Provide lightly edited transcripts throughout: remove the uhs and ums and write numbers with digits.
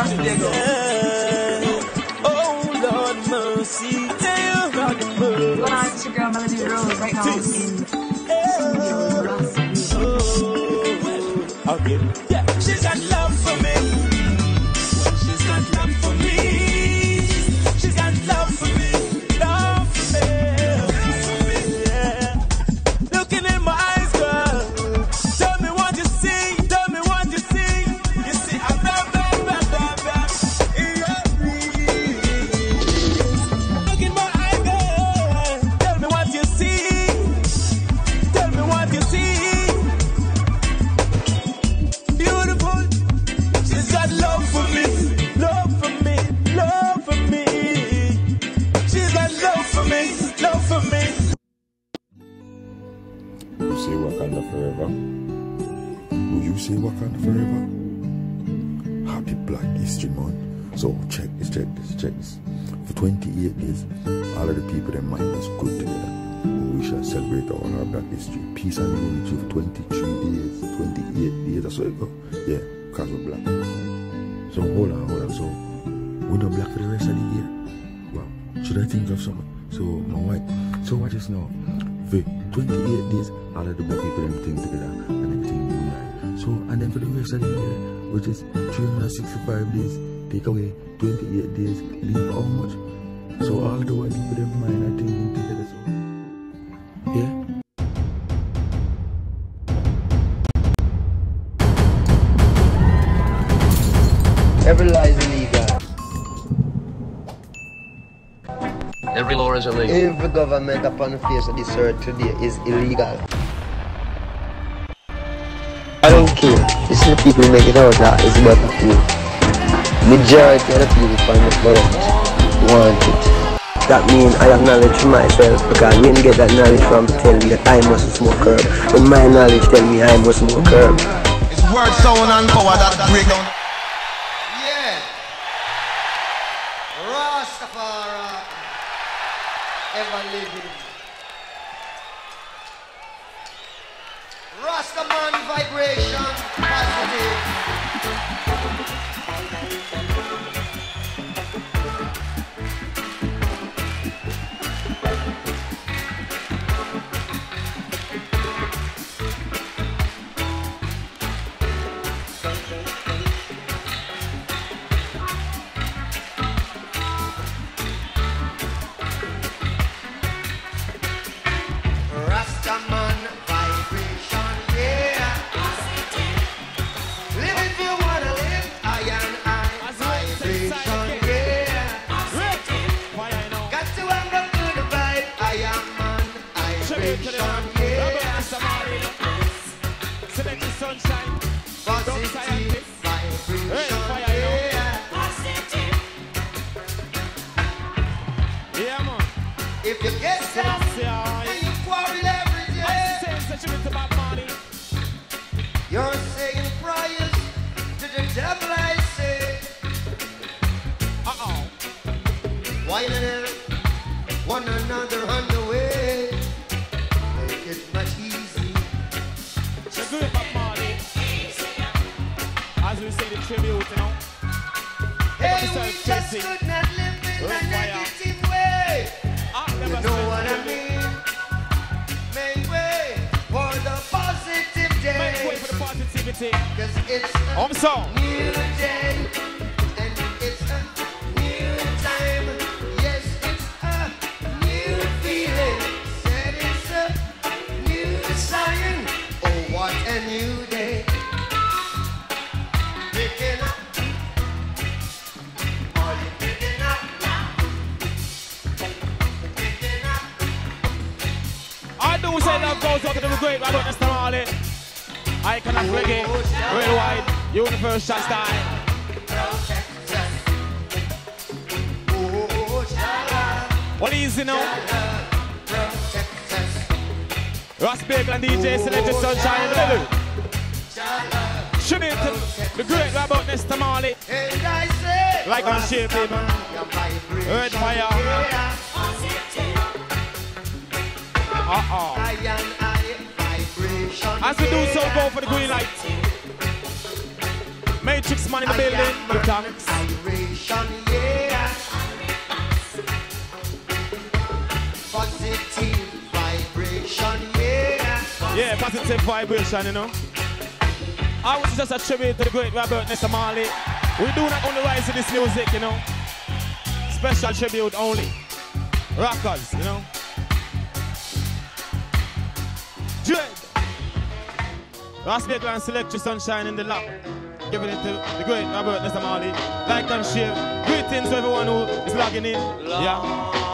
RASBAGLE. Oh Lord mercy, Well, it's your girl Melody Rose right now in RASBAGLE. okay. Yeah, she's got love for me. She's got love for me. She's got love for me. Love for me. Yeah. Looking in my eyes, girl. Tell me what you see. Tell me what you see. You see, I'm bad. Look in my eyes, girl. Tell me what you see. Tell me what you see. Beautiful. She's got love for me. Love for me. Love for me. She's got love for me. Love for me. You say Wakanda forever? Will you say Wakanda forever? Happy Black History Month. So check this. For 28 days, all of the people in mind is good together. We shall celebrate all our Black history. Peace and unity for 23 days, 28 days, that's how it go. Yeah, because we're black. So hold on. So we're not black for the rest of the year. Wow, should I think of something? So my wife, so watch this now. For 28 days, all of the black people everything together and everything unite. So and then for the rest of the year, which is 365 days, take away 28 days, leave how much? So all the white people in mind are thinking together. So yeah. Every law is illegal. Every law is illegal. Every government upon the face of this earth today is illegal. I don't care. This is the people who make it out that is better for you. Majority of the people find the product want it. That means I acknowledge myself because I didn't get that knowledge from tell me that I must smoke herb. When my knowledge tell me I must smoke herb. It's word, sound and power that break down. Rastafari, ever living. Rastaman vibration, positive. Rastaman vibration, yeah. Live if you wanna live, I vibration, yeah. Got to have a good vibe, I am on vibration, yeah. Select sunshine. Positive vibration, yeah. Yeah, man. If you get down and you quarrel every day, you're saying prayers to the devil, I say. Why not one another on the way? Make it much easier. So good about Marley. As we say the tribute, you know. Hey, we just could not live in a negative way. You know what I mean? Make way for the positive day. Make way for the positivity. Cause it's a so. new day. And it's a new time. Yes, it's a new feeling. Said it's a new sign. Oh, what a new day. Picking up. Are you picking up now? Picking up. I do say love goes out to the great Robert Mr. Marley. Icon of reggae, worldwide, universal style. What is it now? RASBAGLE and DJ Selectress Sunshine in the middle. Tribute to the great Robert Mr. Marley. Like on shit, people. Earth fire. As we do so, go for the green light. Make Matrix man in the building. Good times. Vibration, yeah. Positive vibration, yeah. Yeah, positive vibration, you know. I was just a tribute to the great Robert Mr. Marley. We do not only rise to this music, you know. Special tribute only. Rockers, you know. Dread. RASBAGLE and SELECTRISS Sunshine in the lap. Giving it to the great Robert Mr. Marley. Like and share. Greetings to everyone who is logging in. Yeah.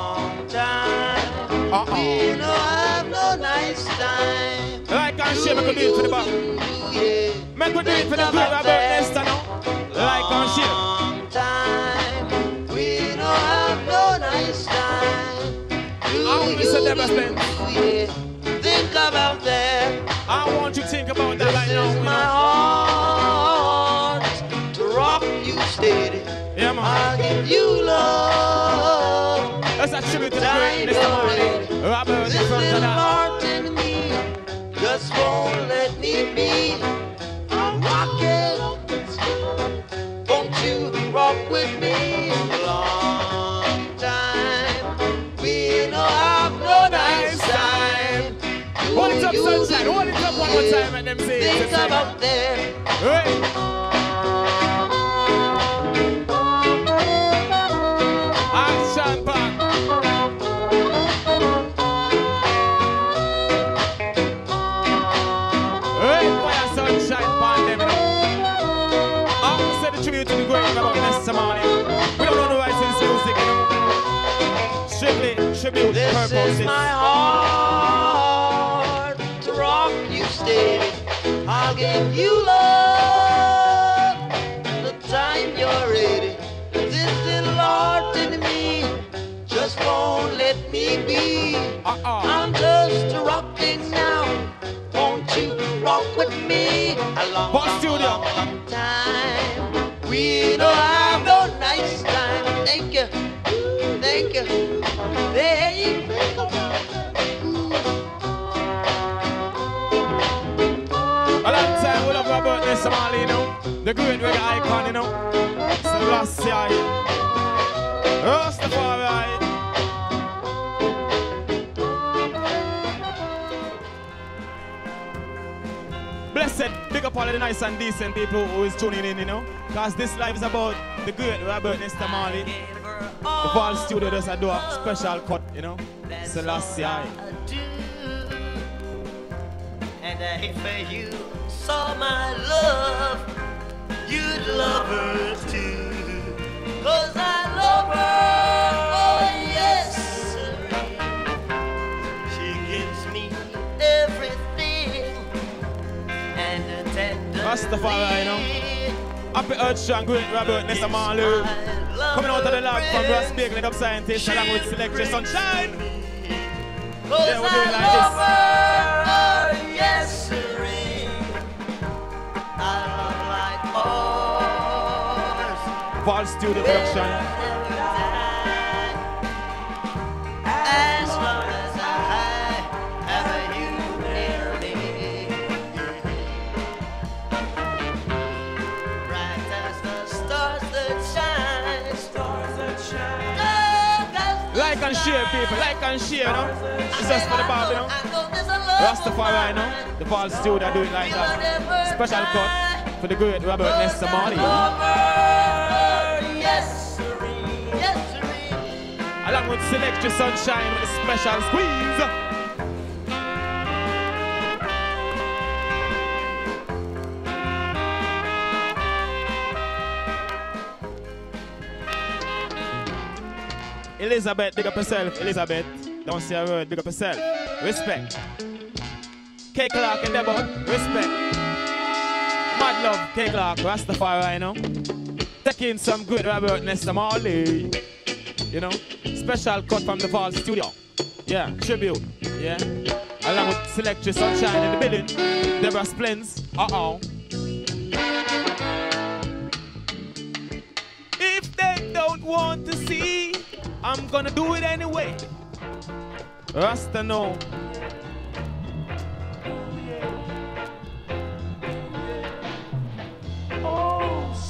We no have no nice time. Like and share, make a do it for the back. Make a do it for the great Robert Nesta now. Like and share. We no have no nice time. I want to say that best friend. Think about that. I want you to think about that right now. This is my heart to rock you steady. Yeah, man. I'll give you love. That's a tribute to the great Mr. Marley. Robert This in front of little that. heart in me just won't let me be. I'm rocking. Won't you rock with me? Long time. We no have no nice time. Hold it up, Sunshine. Hold it up one more time and them say Think about that. Hey. Action back. Hey, fire Sunshine pan them, you know. I want to say the tribute to the great about Mr. Marley. We don't know the rights to this music, you know. Strictly tribute This purposes. is my heart to rock you steady. I'll give you love the time you're ready. This little heart in me just won't let me be. I'm just rocking now. Won't you rock with me? A long, long time. We don't have no nice time. Thank you. Thank you. Thank you. A long time we love Robert Mr. Marley, you know. The great reggae icon, you know. Selassie. Rastafari. Blessed, big up all of the nice and decent people who is tuning in, you know. Because this life is about the great Robert Mr. Marley. The Fall Studio does do a special cut, you know. Selassie. And if you saw my love, you'd love her too. 'Cause I love her, oh yes. She gives me everything. And tenderly. Rastafari, you know. Happy Earth and great Robert Mr. Marley. Coming out of the lab from RASBAGLE, Dub Scientist, along with SELECTRISS Sunshine. Yeah, we're doing like this. Yes, sirree. I love like ours. Fall Studio production. As long as I have you near me. Bright as the stars that shine. Stars that shine. Like and share, people. Like and share, you know. It's just for the Bob, you know. Rastafari, you know. The Fall Studio do it like that. Special cut for the great Robert Mr. Marley. Yes, sirree. Yes, sirree. Along with SELECTRISS Sunshine with a special squeeze. Elizabeth, big up yourself. Elizabeth, don't say a word, big up yourself. Respect. K Clark in the boat, respect. Mad love, K Clark, Rastafari, you know. Taking some good Robert Mr. Marley. You know, special cut from the Fall Studio. Yeah, tribute. Yeah. Along with SELECTRISS Sunshine in the building. Deborah Splins. If they don't want to see, I'm gonna do it anyway. Rasta no. Oh,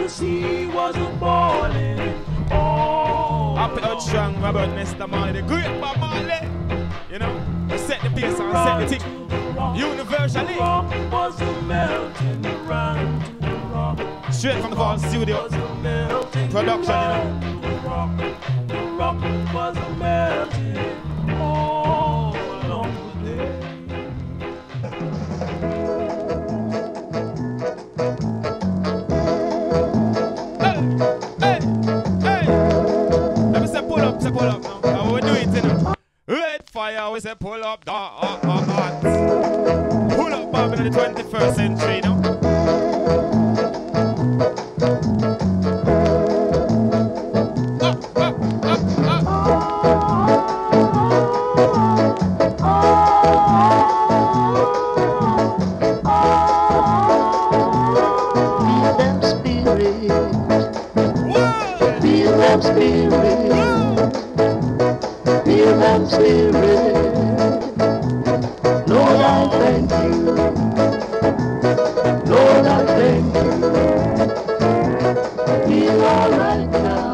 sea was boiling. Oh, Up out strong, Robert Mr. Marley, the great Bob Marley. You know, set the pace and set the thing. Universally. rock was melting around. Straight from the Fall Studio. Production, you know. The rock was melting all along the day. Hey. Let me say pull up now. How we do it, you know. Red fire, we say pull up, Pull up, Bob, in the 21st century, you know. Feel that spirit. Lord, I thank you. Lord, I thank you. Feel alright now.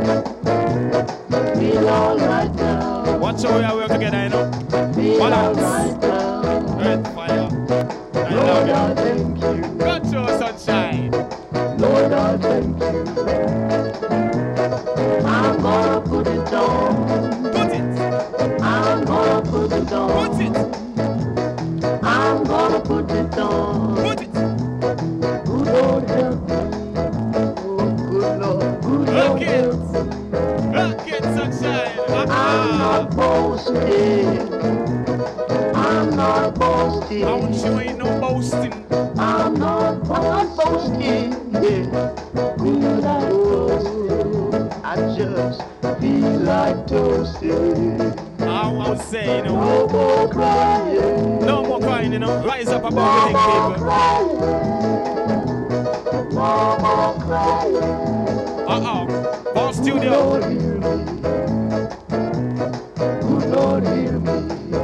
Feel alright now. Watch how we are working together, you know. Feel Balance. alright now. Red fire. I Lord, love I you. thank you. Got your sunshine. Lord, I thank you. I'm gonna put it on. Put it. I'm gonna put it on. Put it. I'm gonna put it on. Put it. Good Lord help me. Oh, good Lord. Good Lord Look it. help me. Look it, sunshine. I'm not boasting. I'm not boasting. Don't you ain't no boasting. I'm not boasting. Yeah. Good I boasting. I just feel like toasting. I would say, you know. No more crying. No more crying, you know. Rise up above No the thing, more people. crying. No more crying. Ball studio. Lord, hear me. Good Lord, hear me.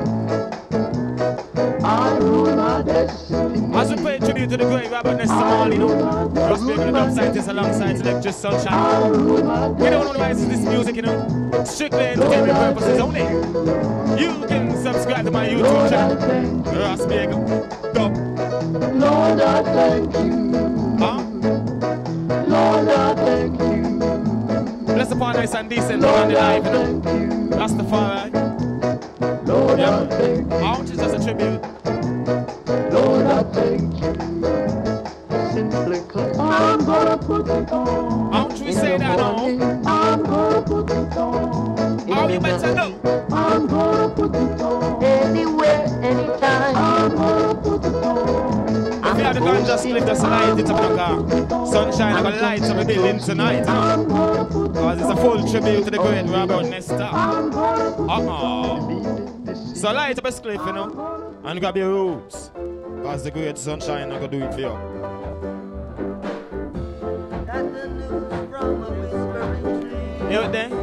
I rule my destiny. As we pay tribute to the great Robert Nesta Marley, you know. RASBAGLE, the dub scientist alongside SELECTRISS Sunshine. I rule my We don't know why this music, you know. Strictly entertainment purposes only. You can subscribe to my YouTube channel. RASBAGLE. Dub. Lord, I thank you. Huh? Lord, I thank you. Bless upon nice and decent on the live, you know. That's the far right. Lord, I Yeah. thank you. Mount is just a tribute. Lord, I thank you. Simply 'cause I'm gonna put it on. Mount we say that now. I'm gonna put it on. How you better know? I'm gonna put it on. Anywhere, anytime. I'm gonna put it on. If you have the ganja split, just light it up in the car. Sunshine, I'm gonna light up the building tonight, you know. Because it's a full tribute to the great Robert Nesta. So light up a cliff, you know. And grab your roots. Because the great Sunshine, I'm gonna do it for you. You out there?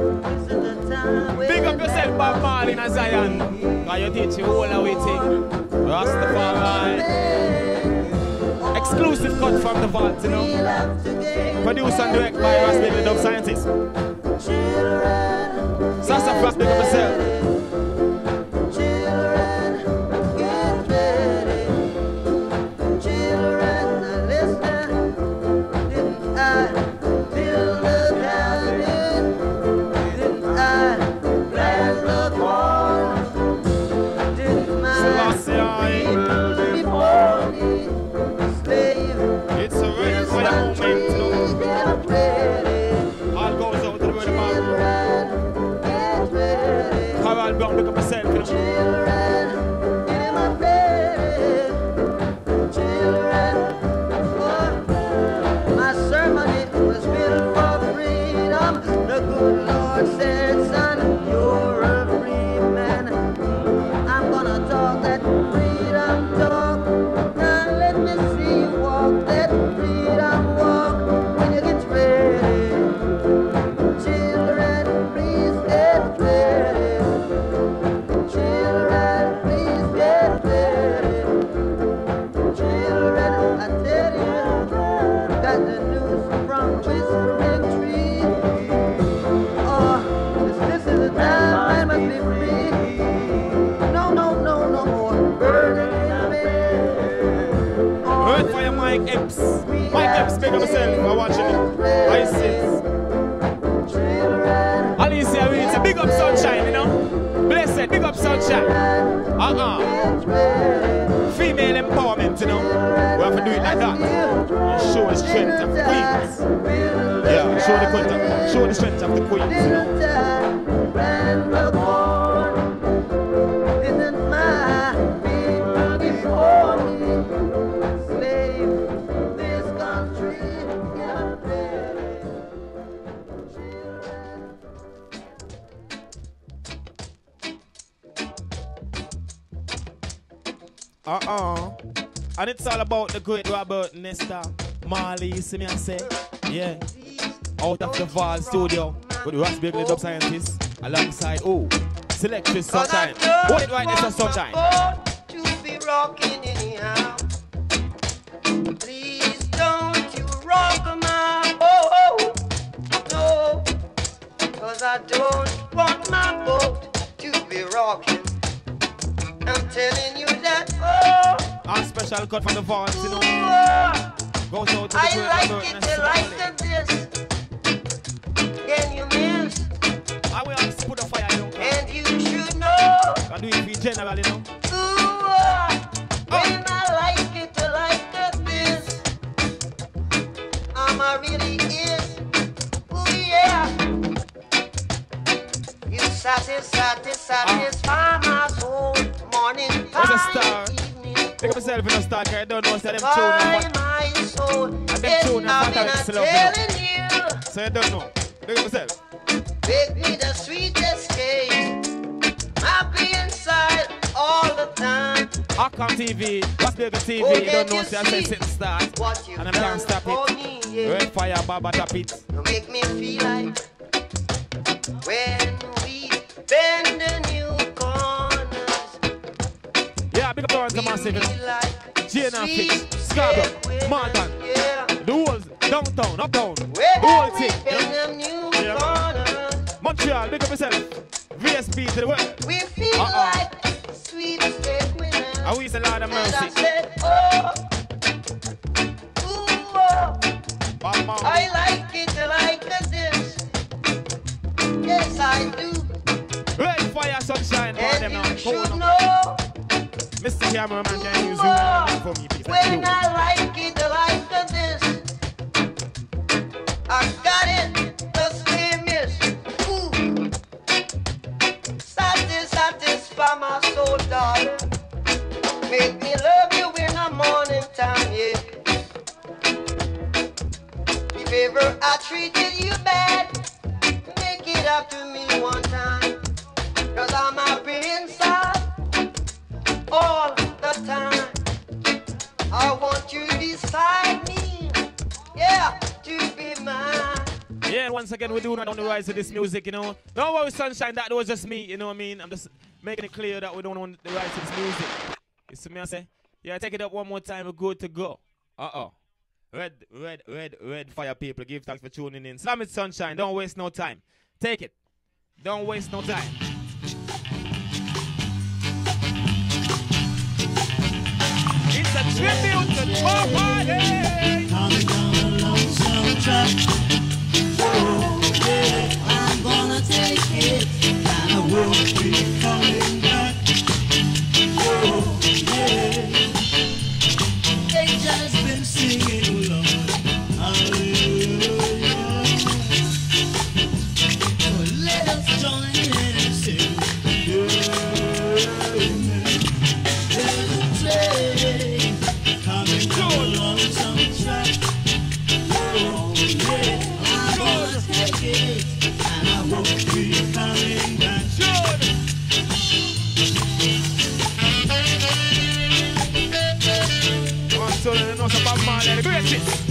Big up yourself, Bob Marley and Zion. Because you teach you all the way thing. Rastafari. Exclusive cut from the vault, you know. Produced and directed by RASBAGLE, the dub scientist. Sassafras, big up yourself. Look up yourself, you My sermon, it was built for freedom. The good Lord said, son, you're a free man. I'm gonna talk that freedom talk. Now let me see you walk that freedom walk. When you get juice from whispering tree. Oh, this is the time I must be free. No, no, no, no more burning in me. Wait for your Mike Epps. Mike Epps, big up yourself for watching it. I see. Alicia Reeds, big up Sunshine, you know. Blessed, big up Sunshine. Female empowerment, you know. We have to do it like that. And show the strength of the queens. Yeah, show the strength of the queens, you know. And it's all about the great Robert Nesta Marley, you see me I say? Yeah. Out of the Val studio with RASBAGLE dub scientist alongside SELECTRISS Sunshine. Hold it right next to Sunshine. To be rocking anyhow. Please don't you rock my boat. No. Cause I don't want my boat to be rocking. I'm telling you that, our special cut from the vault, you know. Goes out to the I like it this. Can you miss? I will have to put a fire, you know. And you should know. I do it for general, you know. When I like this. I'm really is. Ooh, yeah. You satisfy my soul. Morning, where's a star? Pick up yourself in a star, because I don't know, so them tune my soul. and them tune and fatal love, you know. So you don't know. Pick up yourself. Make me the sweetest cake. Happy inside all the time. Account TV, RASBAGLE TV, you don't know, so I say sit and start. And I can't stop it. Red fire, Baba, tap it. You make me feel like when we bend the new corners. Yeah, big up Lawrence the Massive, you know. Jane and Fitch, Scarborough, Malton, the whole downtown, uptown, the whole thing, you know. Yeah. Montreal, big up yourself. VSB to the world. We feel like sweet steak winners. And we use a lot of mercy. I said, I like this. Yes, I do. Red fire, sunshine, for them now. And you should know. Mr. Cameraman can use you for me, please. When I like this, I got it the same is. Ooh. Satisfy my soul, darling. Make me love you in the morning time, yeah. If ever I treated you bad, make it up to me one time. Cause I'm happy inside all the time. I want you beside me, yeah, to be mine. Yeah, once again, we're doing it on the rise of this music, you know. Don't worry, sunshine, that was just me, you know what I mean? I'm just making it clear that we don't want the rise of this music. You see me, I say? Yeah, take it up one more time, we're good to go. Red fire people, give thanks for tuning in. Slam it, sunshine, don't waste no time. Take it. Don't waste no time. It's a tribute to Tom Hardy. Coming down a lonesome track. Oh, yeah, I'm gonna take it, and I won't be coming back. Oh, yeah, they just been singing, Lord, hallelujah. So let us join in and sing, amen. There's a train coming down a lonesome track. Oh, yeah. And I won't be coming back. I'm so you know about Marley, the greatest.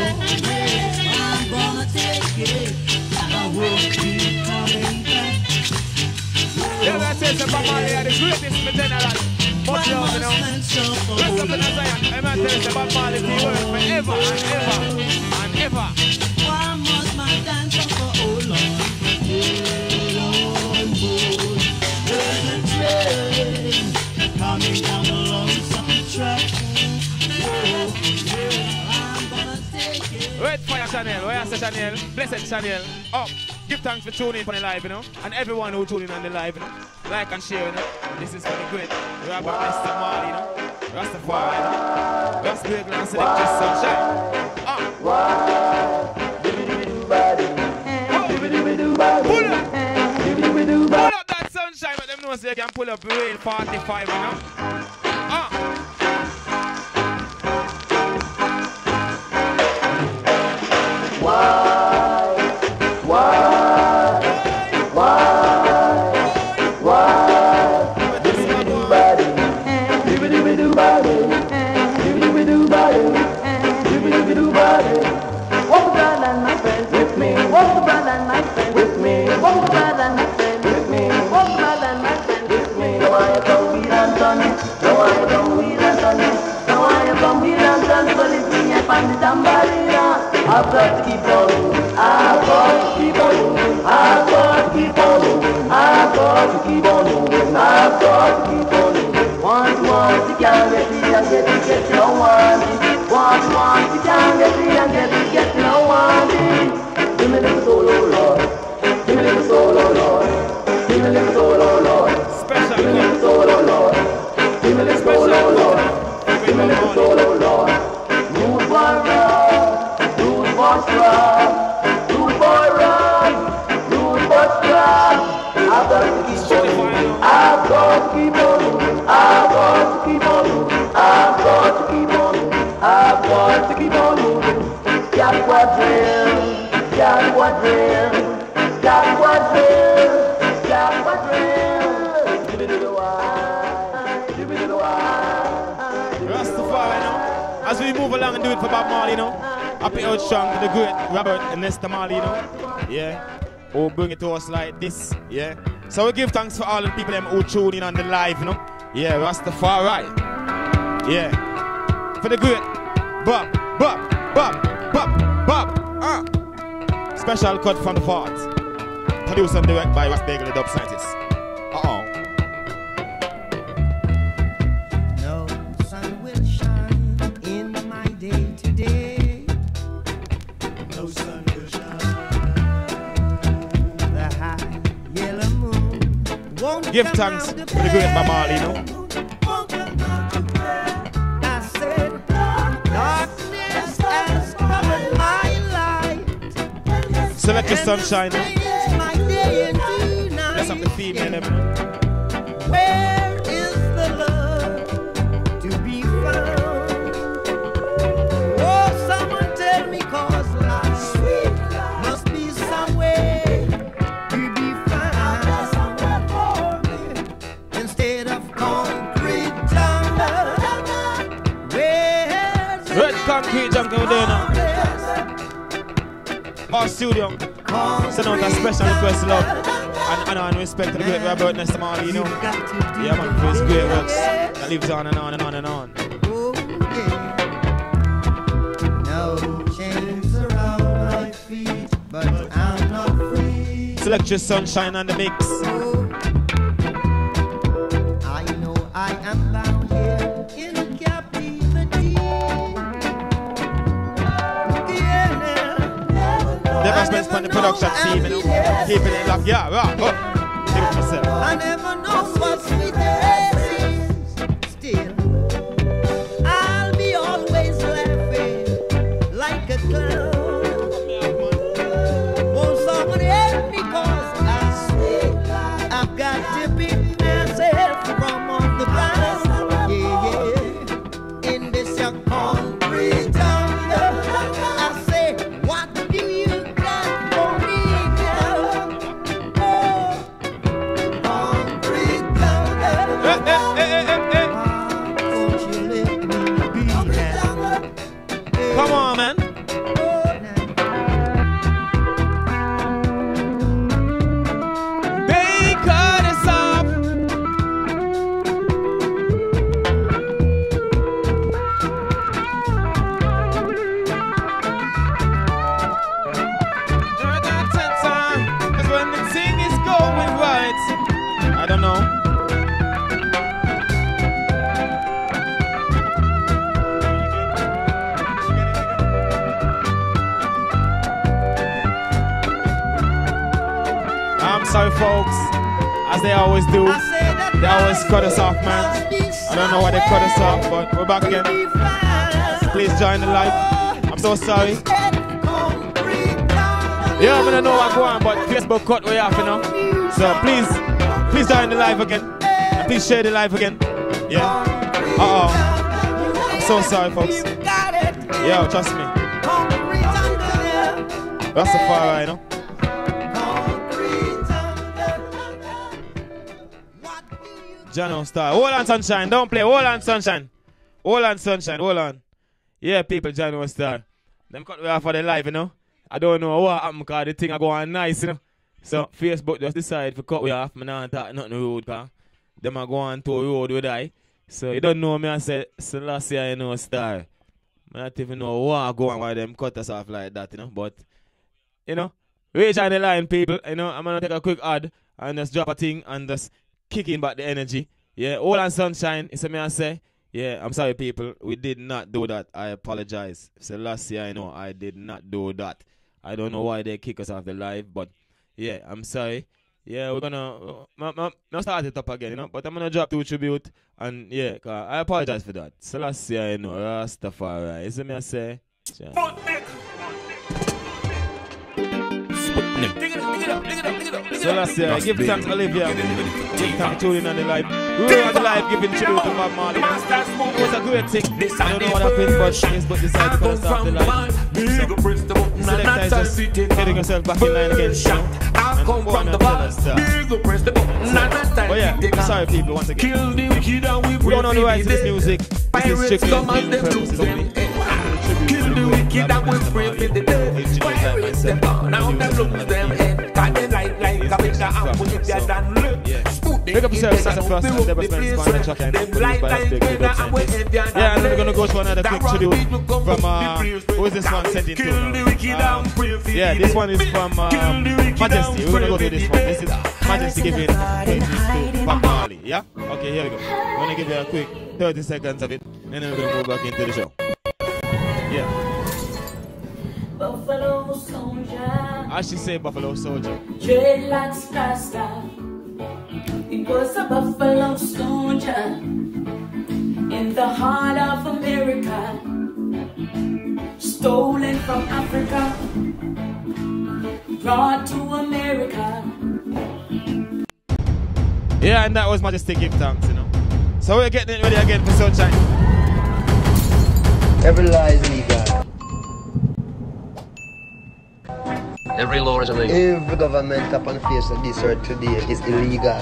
I'm gonna take it. I won't be coming back. Yeah, that's it. Bob Marley are the greatest in the general. But you know, rest up in the Zion. I'm going to tell you Bob Marley to work forever and ever and ever. Why must my dancer for oh Lord? On board, there's a train coming down along some track. I'm gonna take it. Red Fire Channel, where is the Channel? Blessed Channel. Up. Give thanks for tuning in on the live, you know. And everyone who tuning in on the live, you know. Like and share, you know. This is for the great. We're about Mr. Marley, you know. Rastafari, you know. RASBAGLE and SELECTRISS Sunshine. Pull up that sunshine, but them know so you can pull up real 45, you know. I've got to keep on moving. I've got to keep on moving. I've got to keep on moving. I've got to keep on moving. I've got to keep on moving. Want, you can't get it, and get it, no want it. Want, you can't get it, and get it, no want it. Give me the soul, oh Lord. Give me the soul, oh Lord. Give me the soul, oh Lord. Special. Give me the soul, oh Lord. Give me the soul, oh Lord. Give me the soul, oh Lord. Move forward. Rude boy run, rude boy strong. I've got to keep on moving. I've got to keep on moving. I've got to keep on moving. I've got to keep on moving. I've got to keep on moving. Got what drill, got what drill, got what drill, got what drill. Give it to the wine, give it to the wine. Rastafari, you know. As we move along and do it for Bob Marley, you know. Happy out strong to the great Robert and Mr. Marley, you know. Yeah. Who bring it to us like this. Yeah. So we give thanks for all the people who tune in on the live, you know. Yeah, Rastafari. Yeah. For the great Bob. Special cut from the fort. Produced and directed by RASBAGLE, the dub scientist. No sun will shine in my day today. No sun will shine. The high yellow moon won't Give come thanks out for the great Bob Marley, you know. I said, darkness has covered my light. SELECTRISS Sunshine, you know. My day into night. Bless up the female, you know. Where is the love to be found? Oh, someone tell me, cause life must be somewhere to be found. Instead of concrete jungle, where's Red concrete jungle there now. Our studio. Send out a special request, love, and honor and respect to the great Robert Mr. Marley, you know. Yeah, man, for his great works that lives on and on and on and on. Oh, yeah. No chains around my feet, but I'm not free. SELECTRISS Sunshine on the mix. Oh, I know I am bound here in captivity. Never spends on the production team, you know. Keeping it locked, yeah, right, Keep it myself. I never know what sweetness is. Still, I'll be always laughing like a clown. Won't someone help me, cause I've got to pick myself from on the ground. Yeah, in this young concrete jungle. I say, what do you got for me now? Oh, concrete jungle. sorry, folks. As they always do. They always cut us off, man. I don't know why they cut us off, but we're back again. Please join the live. I'm so sorry. Yeah, I don't know what's going on, but Facebook cut way off, you know. So please join the live again. And please share the live again. Yeah. I'm so sorry, folks. Yo, trust me. That's the far, you know. Jano Star. Hold on, sunshine. Don't play. Hold on, sunshine. Hold on, sunshine. Hold on. Yeah, people, Jano Star. Them cut me off for the live, you know. I don't know what happened because the thing I go on nice, you know. So Facebook just decided to cut me off. I don't talk nothing rude, because them are going to road with I. So you don't know me, I said, Selassie, you know, Star. I don't even know what go on why them cut us off like that, you know. But, you know, reach on the line, people. You know, I'm going to take a quick ad and just drop a thing and just kicking back the energy. Yeah, hold on, sunshine. It's me I say. Yeah, I'm sorry, people. We did not do that. I apologize. So last year, I know I did not do that. I don't know why they kick us off the live, but yeah, I'm sorry. Yeah, we're gonna not start it up again, you know. But I'm gonna drop 2 tribute, and yeah, I apologize for that. So last year, I know Rastafari. Is me I say? Yeah. So last year, I give thanks to Olivia. Give thanks to tuning on the live. We were on the live giving tribute to Bob Marley. It was a great thing. I don't know what happened, but Facebook decided to put us off the live. So, Selector is just getting yourself back in line again, you know. And go on and tell us that. But yeah, I'm sorry, people, once again. We don't know the rights to this music. This is strictly for purposes only. Kill the wicked and we pray for the dead. Pirates them down, now them lose them head. Got them like a big and put it there and look. Pick up yourself, Santa Frost, and Deborah Spence, Span, Chuck, and RASBAGLE. Yeah, and then we're going to go to another quick tribute from, who is this one sent in to? Yeah, this one is from Majesty. We're going to go to this one. This is Majesty giving praises to Bob Marley. Yeah? Okay, here we go. I'm going to give you a quick 30 seconds of it, and then we're going to move back into the show. Yeah. Buffalo soldier. I should say Buffalo soldier. Dreadlocks Rasta. It was a buffalo soldier in the heart of America, stolen from Africa, brought to America. Yeah, and that was Majesty give thanks, you know. So we're getting it ready again for sunshine. Every lie is legal. Every law is illegal. Every government upon the face of this earth today is illegal.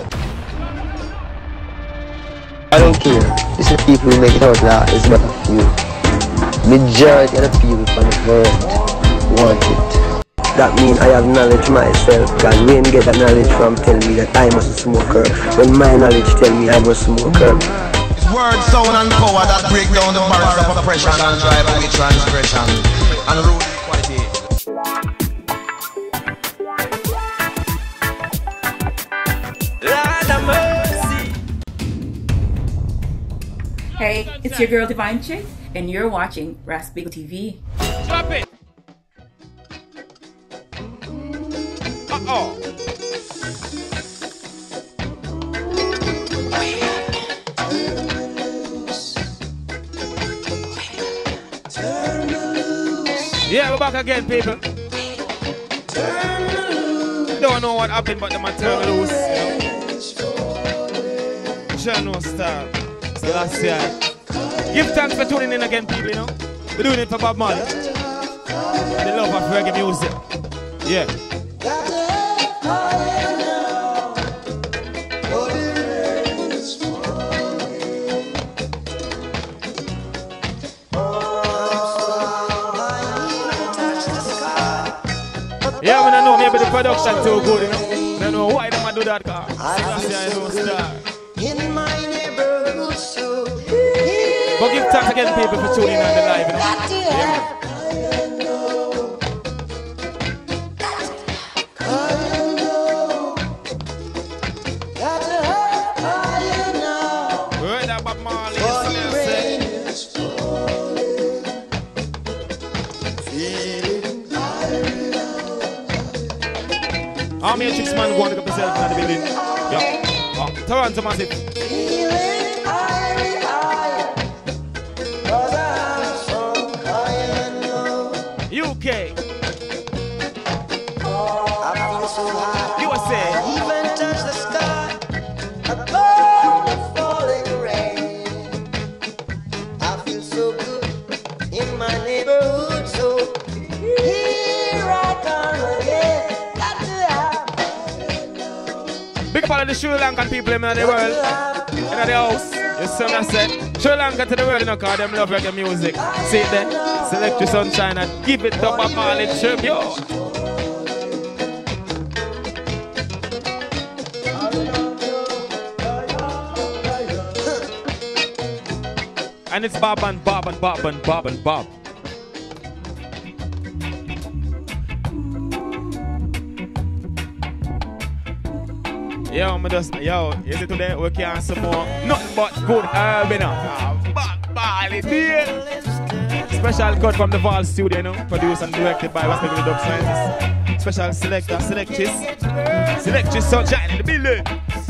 I don't care. This is people who make it out law is but a few. Majority of the people on the earth want it. That means I have knowledge myself. God, when get that knowledge from tell me that I must smoke herb. When my knowledge tell me I must smoke herb. Word, sound and power that break down the barriers of oppression and drive away transgression and rule equality. Hey, it's your girl Divine Chick, and you're watching RASBAGLE TV. Drop it! Uh-oh! Yeah, we're back again, people. Don't know what happened, but the man turn loose, you know. Sure no style. So last year. Give thanks for tuning in again, people, you know. We're doing it for Bob Marley. The love of reggae music. Yeah. Yeah, I don't know, maybe the production too good, you know. I don't know why they might do that, because last year I know star. In my neighborhood, so but give thanks again, people, for tuning in on the live, you know. Yeah. We heard that Bob Marley yesterday, How many chicks man go and pick up yourself in the building? Yeah. Oh, Toronto massive. UK. USA. Even touch the sky above the falling rain. I feel so good in my neighborhood, so here I come again. Got to have Big part of the Sri Lankan people in the world, in the house. You see what I said? Sri Lanka to the world, you know, because them love reggae music. See it there? Select your sunshine and give it up a Marley tribute. And it's Bob and Bob and Bob and Bob and Bob. Yo, you see today we can some more nothing but good herb, you know. Marley deal. Special cut from the Val studio, you know, produced and directed by RASBAGLE Dub Science. Special selector, Selectress sunshine in the building.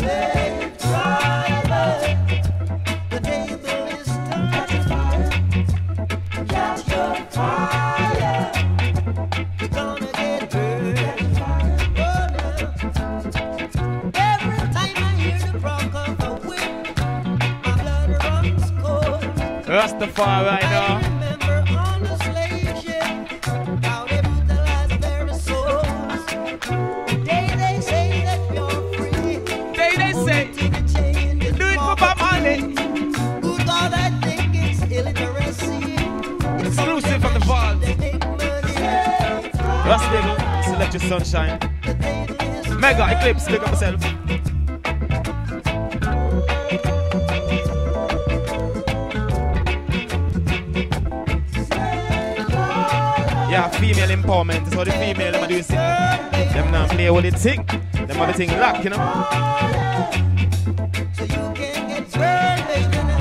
Rastafari right now. on the slave ship, how they brutalize their souls. They say that you're free. They say, do it for Bob Marley. Good God, I think it's illiteracy. Exclusive from the vault. RASBAGLE, select your sunshine. Mega Eclipse, pick up yourself. Yeah, female empowerment is how the female them do it. Them now play with the thing. Them have the thing locked, you know. So you can get burned, baby, now.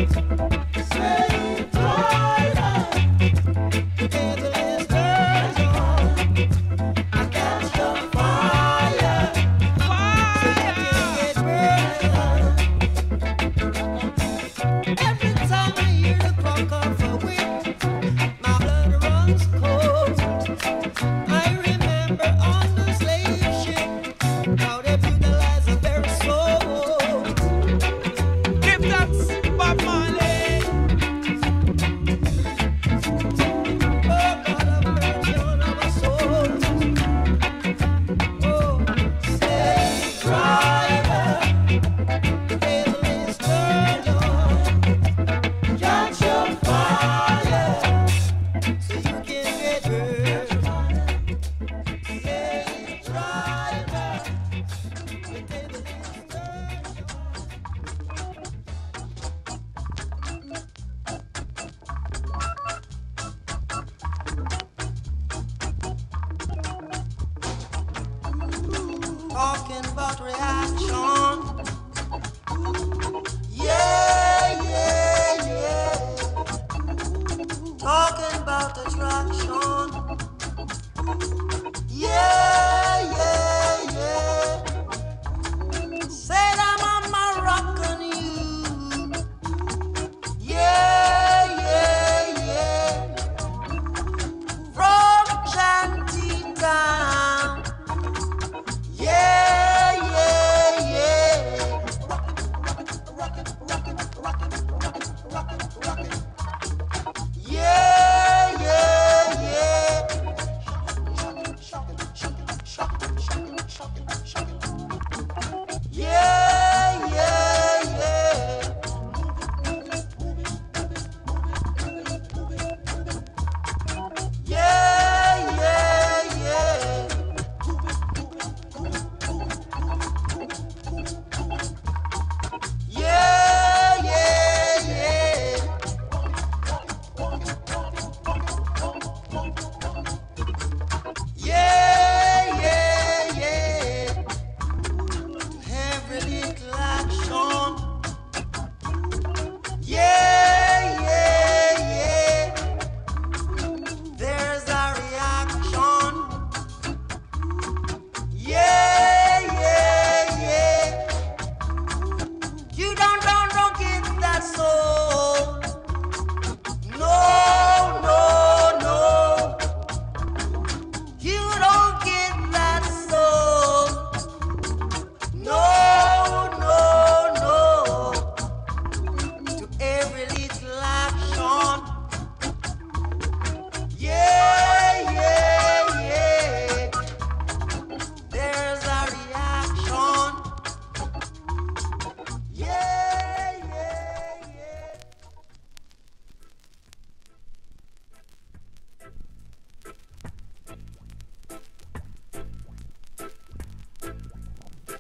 Talking about reaction. Yeah, yeah, yeah. Talking about attraction. Yeah, yeah, yeah. Said I'm on my rock on you. Yeah, yeah, yeah. From Shanty Town. Yeah, yeah,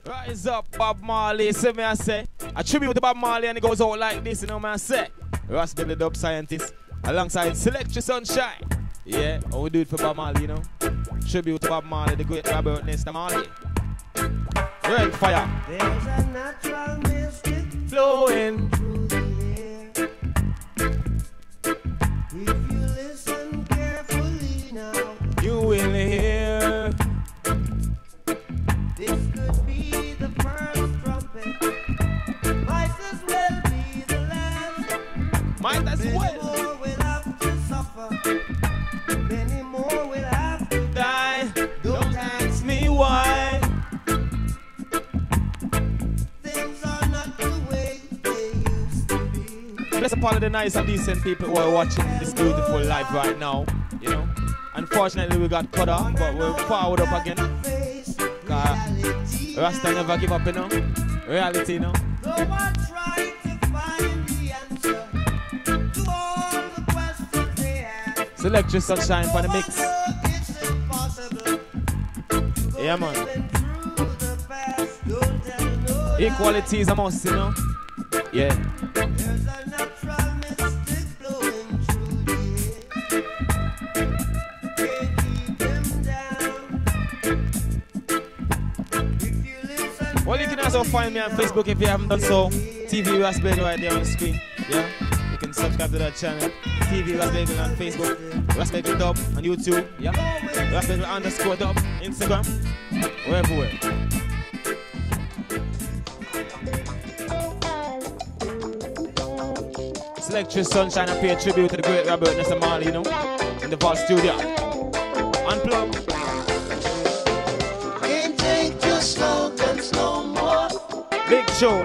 Rise up, Bob Marley. See me, I say. A tribute to Bob Marley, and it goes out like this, you know, man. I say. RASBAGLE, the dub scientist, alongside SELECTRISS Sunshine. Yeah, how we do it for Bob Marley, you know. Tribute to Bob Marley, the great Robert Nesta Marley. Red fire. There's a natural mystic Flowing. through the air. If you listen carefully now, You will hear. this could be the first trumpet. Might as well be the last. Might as Many well more will have to suffer. Many more will have to die. Don't ask Me why? things are not the way they used to be. Bless upon the nice and decent people who are watching this beautiful life right now. You know. Unfortunately, we got cut off, but we're forward up again. Cause Rasta never give up, you know. Reality, you know. Though I try to find the answer to all the questions they have, SELECTRISS Sunshine for the mix. it's impossible. Yeah, man. Going through the past, don't tell no Equality is a must, you know. Yeah. There's a natural mystic flowing through the air. Can't keep them down. If you listen, Well, you can also find me on Facebook if you haven't done so. TV RASBAGLE right there on the screen. Yeah. You can subscribe to that channel. TV RASBAGLE on Facebook. RASBAGLE Dub on YouTube. Yeah. RASBAGLE _Dub. Instagram. We're everywhere. SELECTRISS Sunshine and pay a tribute to the great Robert Nesta Marley, you know, in the Vault Studio. Unplug. can't take your slogans no more. Big show.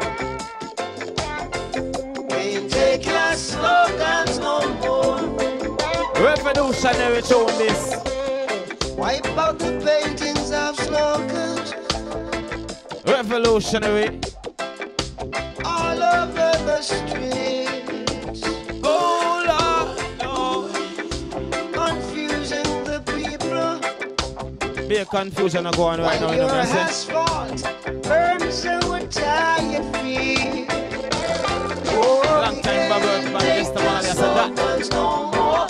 Can't take your slogans no more. Revolutionary tune this. Wipe out the paintings of slogans Revolutionary. all over the streets. Oh Lord, Lord. Confusing the people. Be a confusion going on right now, you know Your what I'm saying? asphalt burns our tired feet. Oh, Long time Robert Nesta Marley, I said that. slogans no more.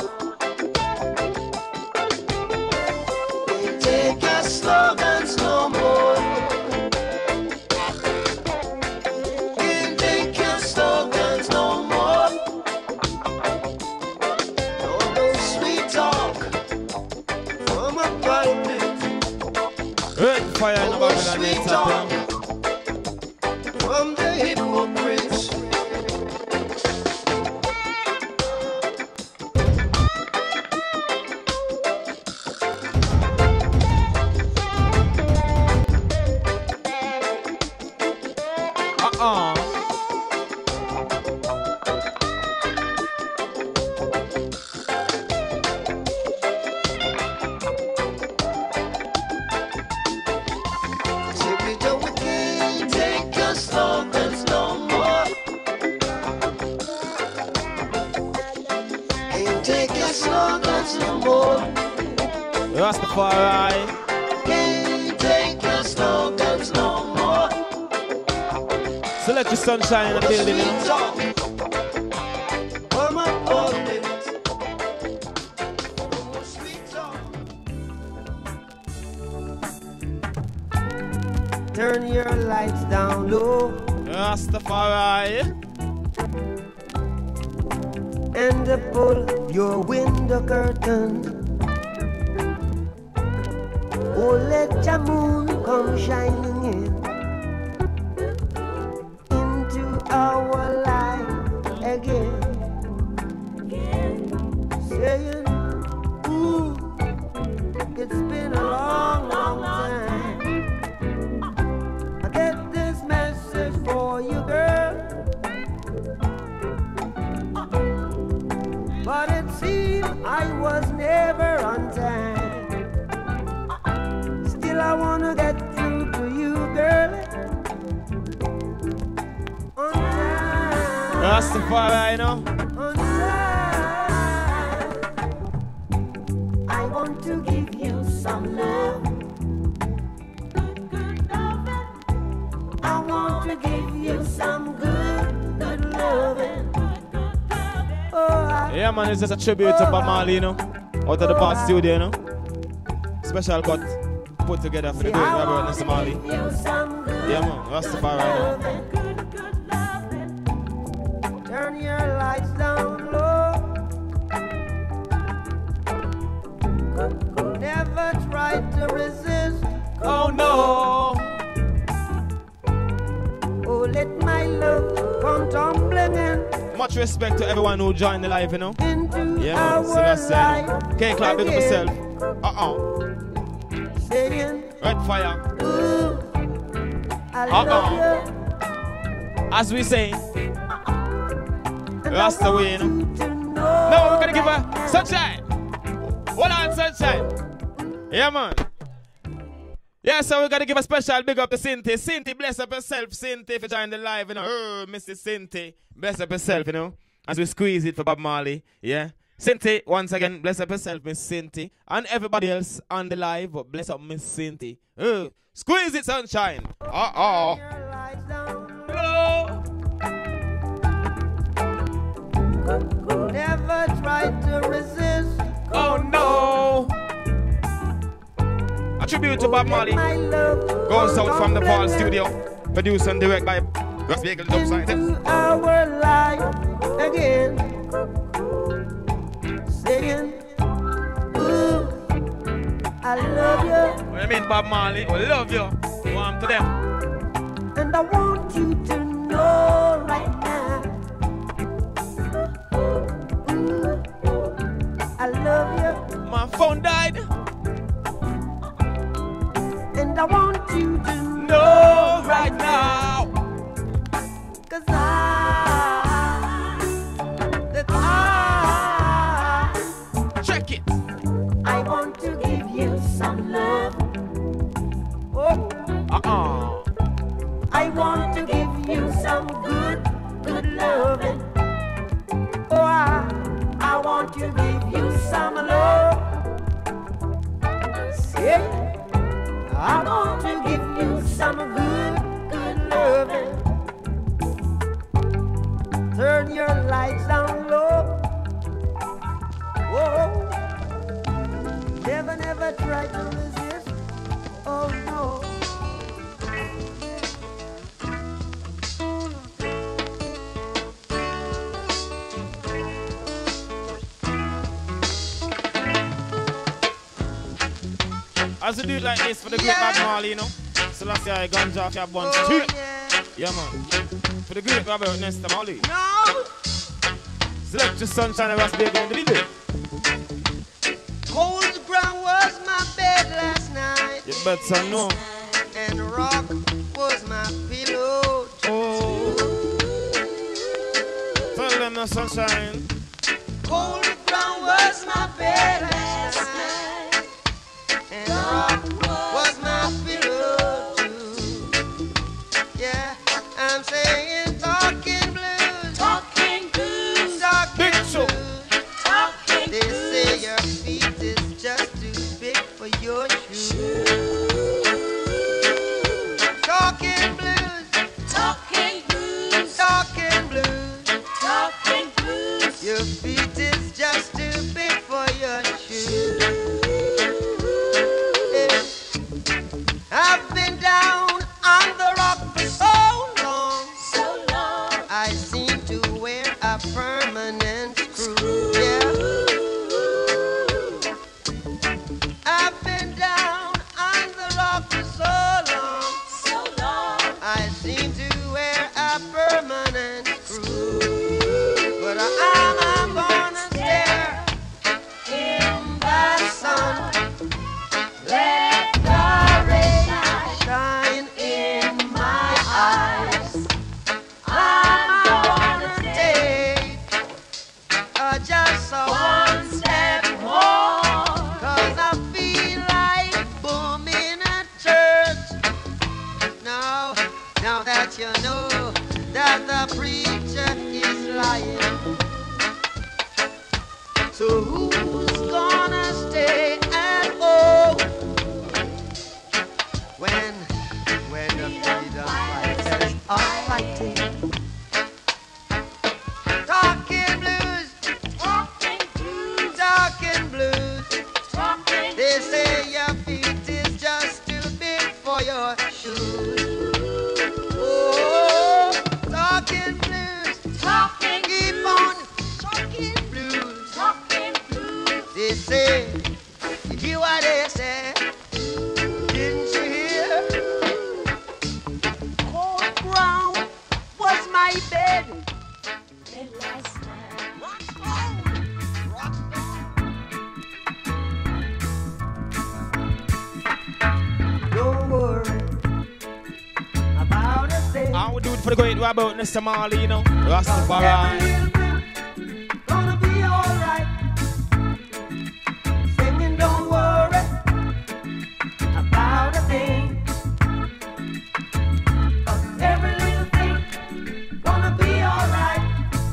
Can't take your slogans no more. Can't take your slogans no more. No sweet talk from a pulpit. Red fire in the No Babylon sweet next talk up, from the hypocrites. Say we don't can't take your slogans no more. Can't take your slogans no more. Rastafari. Can't take your slogans no more. SELECTRISS Sunshine in the building, you know. Talk from a pulpit. No sweet talk. Turn your lights down low Rastafari. and pull your window curtain. Oh, let your moon come shining in into our life again. Saying, ooh, it's been a long, long time. I get this message for you, girl. But it seemed I was never on time. Still I wanna get through to you, girl. On time. Rastafari, you know. On time. I want to give you some love. Yeah, man, it's just a tribute to Bob Marley, you know. Out of the past studio, you know. Special cut put together for the great Robert and Mr. Marley. Yeah, man, Rastafari, you know. Turn your lights down low. Never try to resist. Oh no. Oh, let my love come tumbling in. Much respect to everyone who joined the live, you know. Yeah, man, so Our that's it. Can't clap, big up yourself. Saying, Red fire. I love you. As we say, Rasta way, you know. No, we're gonna give her sunshine. Hold on, sunshine. Yeah, man. Yeah, so we gotta give a special big up to Cinty. Cinty, bless up yourself, Cinty, if you join the live, you know. Oh, Mrs. Cinty, bless up yourself, you know. As we squeeze it for Bob Marley, yeah. Cinty, once again, bless up yourself, Miss Cinty. And everybody else on the live, but bless up Miss Cinty. Oh, squeeze it, sunshine. Hello. Never try to resist. Oh no. A tribute to Bob Marley. Goes out from the Fall Studio. Produced and directed by RASBAGLE Dubside. Our life again. Saying, ooh, I love you. What do you mean, Bob Marley? We love you. Warm to them. And I want you to know right now. I love you. My phone died. And I want you to know right now. 'Cause check it. I want to give you some love. Oh. I want to give you some good loving. Oh, I want to give you some love. Say, I want to give you some good loving. Turn your lights down low. Whoa. Never try to resist. Oh no. As we do it like this for the great Bob Marley, you know. So let's say I ganja cap one, two. Yeah, man. For the great Robert Nesta Marley. No. SELECTRISS, Sunshine, and RASBAGLE in the video. Cold ground was my bed last night. You better know. And rock was my pillow. Oh. Tell them no, Sunshine. Cold ground was my bed last night. And rock was my pillow too. Yeah, I'm saying talking blues. Talking blues. Talking blues. Talking blues. They say your feet is just too big for your shoes. Talking blues. Talking blues. Talking blues. Talking blues. Your feet is just too big for your shoes. I've been down on the rock for so long. So long. I seem to wear a permanent screw. Yeah. I've been down on the rock for so long. So long. I seem to wear a permanent screw. But I'm gonna stare in the sun. Let the rain shine in my eyes. I'm gonna take just one step more. 'Cause I feel like booming at church. Now that you know that the preacher is lying. So who's gonna stay at home when the freedom fighters are fighting? Talking blues. Talking for the great about Mr. Marley, you know. Rastafari. Gonna be alright. Singing, don't worry about a thing. 'Cause every little thing gonna be alright.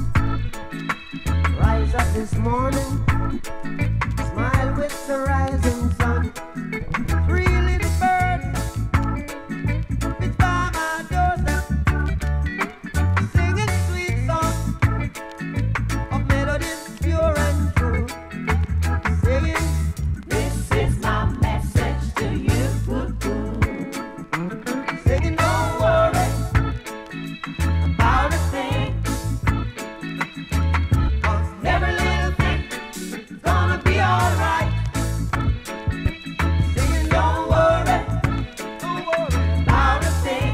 Rise up this morning, smile with the rising sun. Three little birds, it's by my doorstep, singing sweet songs of melodies pure and true. Singing, this is my message to you. Singing, don't worry about a thing. 'Cause every little thing is gonna be alright. Singing, don't worry about a thing.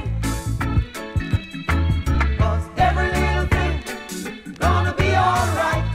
'Cause every little thing is gonna be alright.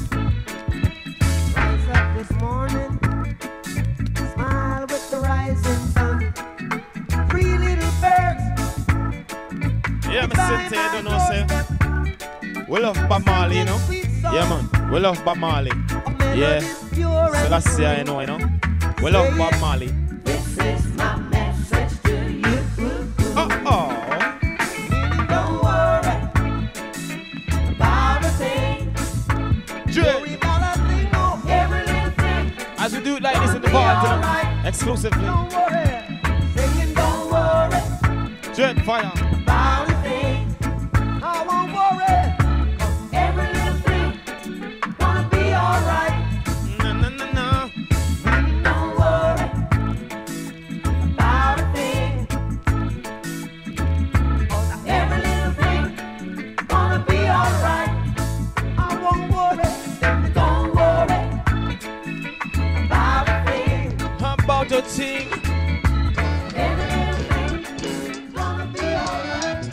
Rise up this morning, smile with the rising sun. Three little birds. Yeah, me sit here, you know, say. We love Bob Marley, you know. Yeah, man. We love Bob Marley. Yeah. So that's here, you know. We love Bob Marley. This is my message to you. Uh-oh. Don't worry about a thing. Worry about a thing, no. Every little thing. As we do it like this in the party, you know, exclusively. Don't worry. Singing, don't worry Jet fire. about a thing. I won't worry. 'Cause every little thing gonna be alright. No, no, no, no. Don't worry about a thing. 'Cause every little thing gonna be alright. I won't worry. Don't worry about a thing. How about your thing? Every little thing gonna be alright.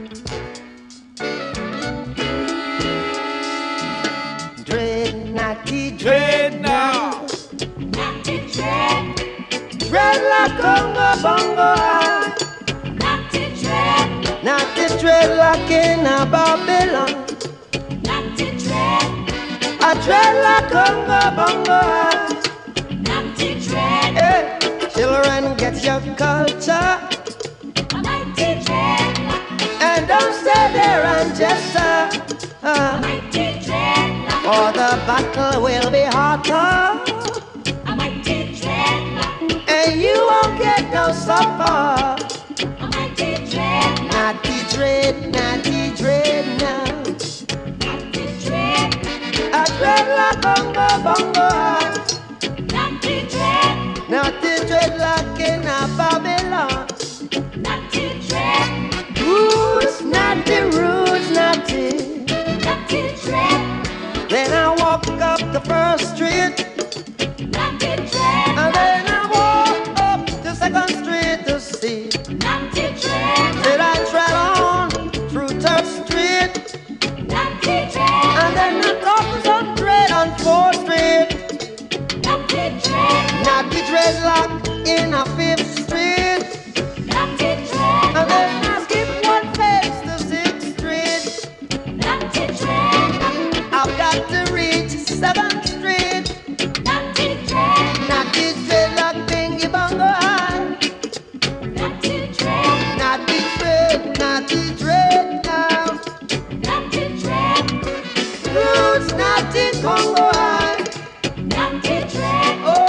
Dread, naughty, Dread now. naughty, dread. Dread like conga bongo. Naughty dread. Naughty dread like in a Babylon. Naughty dread. A dread like conga bongo. Naughty dread. Hey, children, get your culture. Mighty dread. And don't stay there and just mighty dread. Or the battle will be hotter. Mighty dread. And you won't get no supper. Mighty dread. Naughty dread, naughty dread now. Naughty dread. A dread like bongo bongo. Naughty dread. Naughty dread like in a Babylon. Naughty dread. Roots, naughty, roots, naughty. Naughty dread. Then I walk up the first street. Naughty dread. And then I walk up the second street to see. Naughty dread. Then I tread on through Third Street. Naughty dread. And then I talk to some dread on 4th Street. Naughty dread. Naughty dread lock in a 5th Street. Naughty dread. And then I skip one place to 6th Street. Naughty dread. I've got to reach 7th Street. Naughty dread. Naughty dread like bingy bongo high. Naughty dread. Naughty dread. Naughty dread now. Naughty dread. Roots naughty Congo high. Naughty dread. Oh,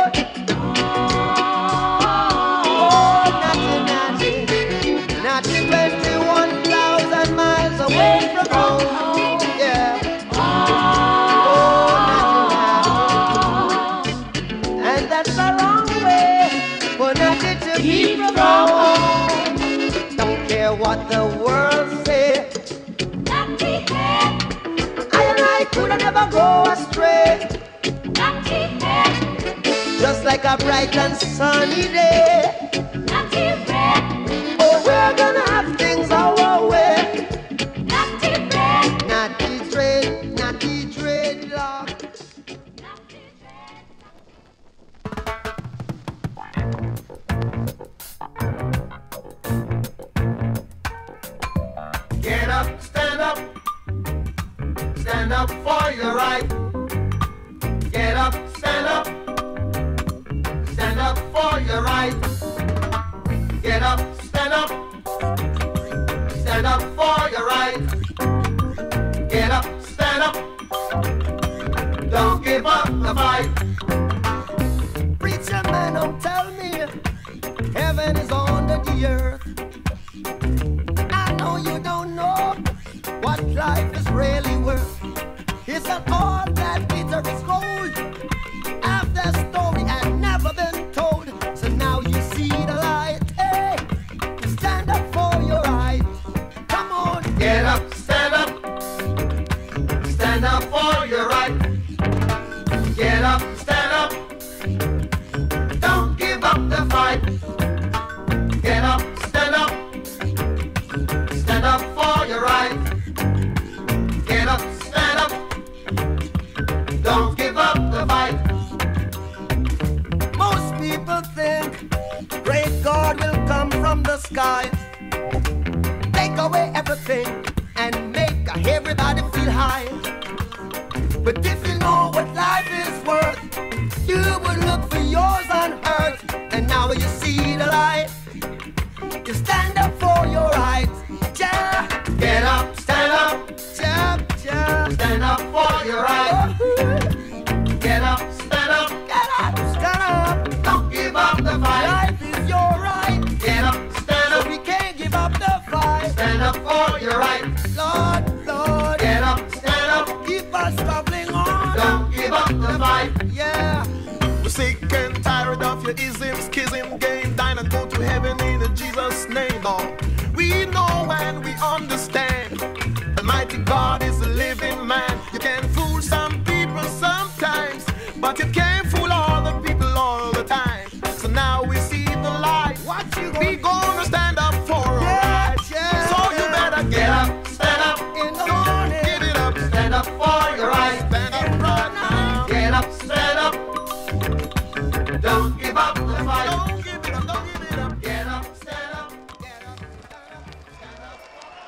naughty, naughty. Naughty 21,000 miles away from home. Yeah. And that's a long way for nothing to keep from home. Don't care what the world says. I and I could never go astray. Just like a bright and sunny day. Oh, we're gonna have things our way. Naughty dreadlock. your right. Get up, stand up. Stand up for your right. Get up, stand up. Stand up for your right. Get up, stand up. Don't give up the fight. Preacher man, don't tell me heaven is under the earth. I know you don't know what life is really worth. Isn't all that glitter is gold? Half the story had never been told. So now you see the light. Hey, stand up for your right. Come on, get up, stand up. Stand up for your right. Get up, stand up. Don't give up the fight. Get up, stand up. Stand up for your right. Get up, stand up. Don't give up the fight. most people think great God will come from the sky, take away everything and make everybody feel high. But if you know what life is worth, you would look for yours on earth. And now you see the light, you stand up for your rights. Yeah. Get up, stand up. Yeah, yeah. Stand up for your right. Get up, stand up. Get up, stand up. Don't give up the fight. Life is your right. Get up, stand up. So we can't give up the fight. Stand up for your right. Lord, Lord. Get up, stand up. Keep us struggling on. Don't give up the fight. Yeah. We're sick and tired of your ism, schism, game, dine and go to heaven in Jesus' name. Oh, we know and we understand. Almighty God is a living man. You can fool some people sometimes, but you can't fool all the people all the time. So now we see the light. What you We gonna stand up for our rights. yeah. So you better Get up, stand up. In the morning. Get it up. Stand up for your right. Stand up right now. Get up, stand up. Don't give up the fight. Don't give it up, don't give it up. Get up, stand up. Get up, stand up. Stand up.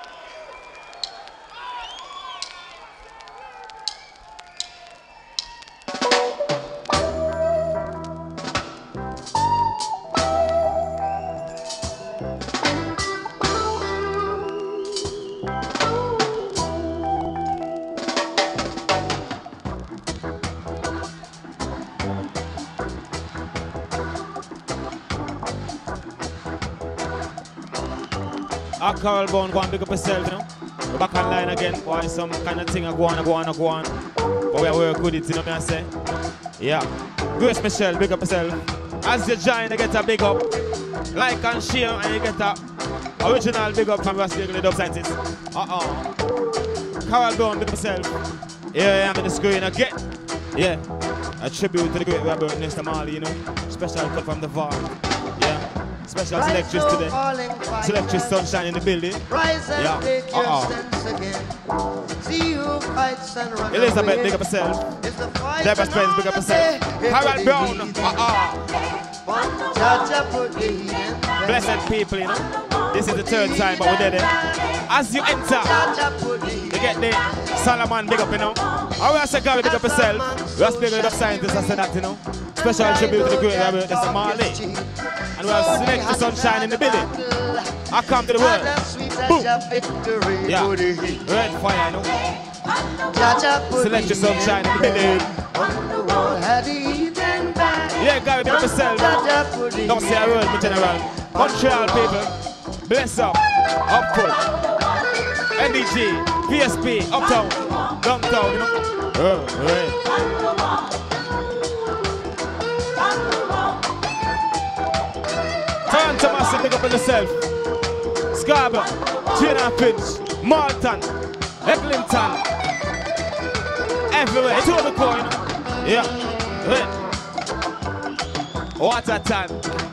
I Carl Bone, go and pick up yourself, you know. We're back online again. Why some kind of thing I go on. But we are work with it, you know what I say? Yeah. Grace Michelle, big up yourself. As you join, you get a big up. Like and share, and you get a original big up from RASBAGLE, the dub scientist. Carl Bone, big up yourself. Here I am in the screen again. Yeah. A tribute to the great rapper, Mr. Marley, you know. Special cut from the VAR. Yeah. Special SELECTRISS today. SELECTRISS sunshine in the building. Rise and take your sense again. See who fights and run Elizabeth, away. big up yourself. It's the fight Deborah's friends, big up yourself. Harold Brown. Jaja put the heat in. Blessed people, you know. This is the third time, but we did it. As you enter, Jaja put the heat you get the Solomon, big up, you know. I will say, Gary, big up yourself. RASBAGLE, the scientist, I said that, you know. Special tribute to the great rapper, Mr. Marley. And we have SELECTRISS sunshine in the building. I come to the world. Boom. Yeah. Red fire, you know. SELECTRISS sunshine in the building. Yeah, Gary, big up yourself. Don't say a word, my general. Montreal people, bless up. Upfront. NDG, PSP, uptown, downtown, you know. Right. Toronto Massive, big up on yourself. Scarborough, Gina Finch, Malton, Eglinton, everywhere. It's all the core, you know. Yeah. Right. What a time.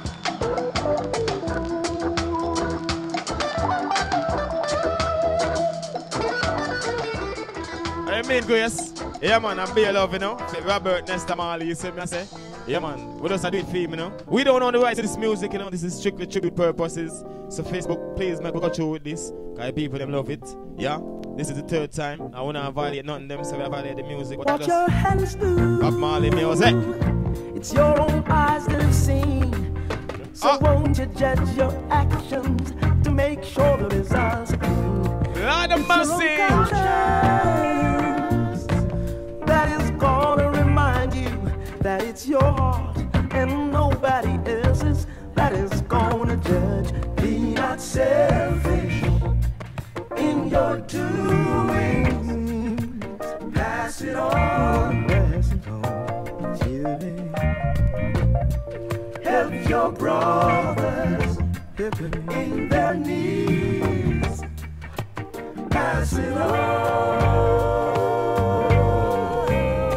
I mean, Grace. Yeah, man, I'm be love, you know. Robert Nesta Marley, you see me, I say. Yeah, man, we just do it for him, you know. We don't own the rights to this music, you know. This is strictly tribute purposes. So Facebook, please make we go through with this. Because people, them love it. Yeah. This is the third time. I wanna violate nothing them, so I violate the music. But What your hands do, Bob Marley music. it's your own eyes that have seen. So won't you judge your actions to make sure the results are clean? Lord of mercy. That is gonna remind you that it's your heart and nobody else's that is gonna judge. Be not selfish in your doings. Pass it on, pass it on, children. Help your brothers in their needs. Pass it on.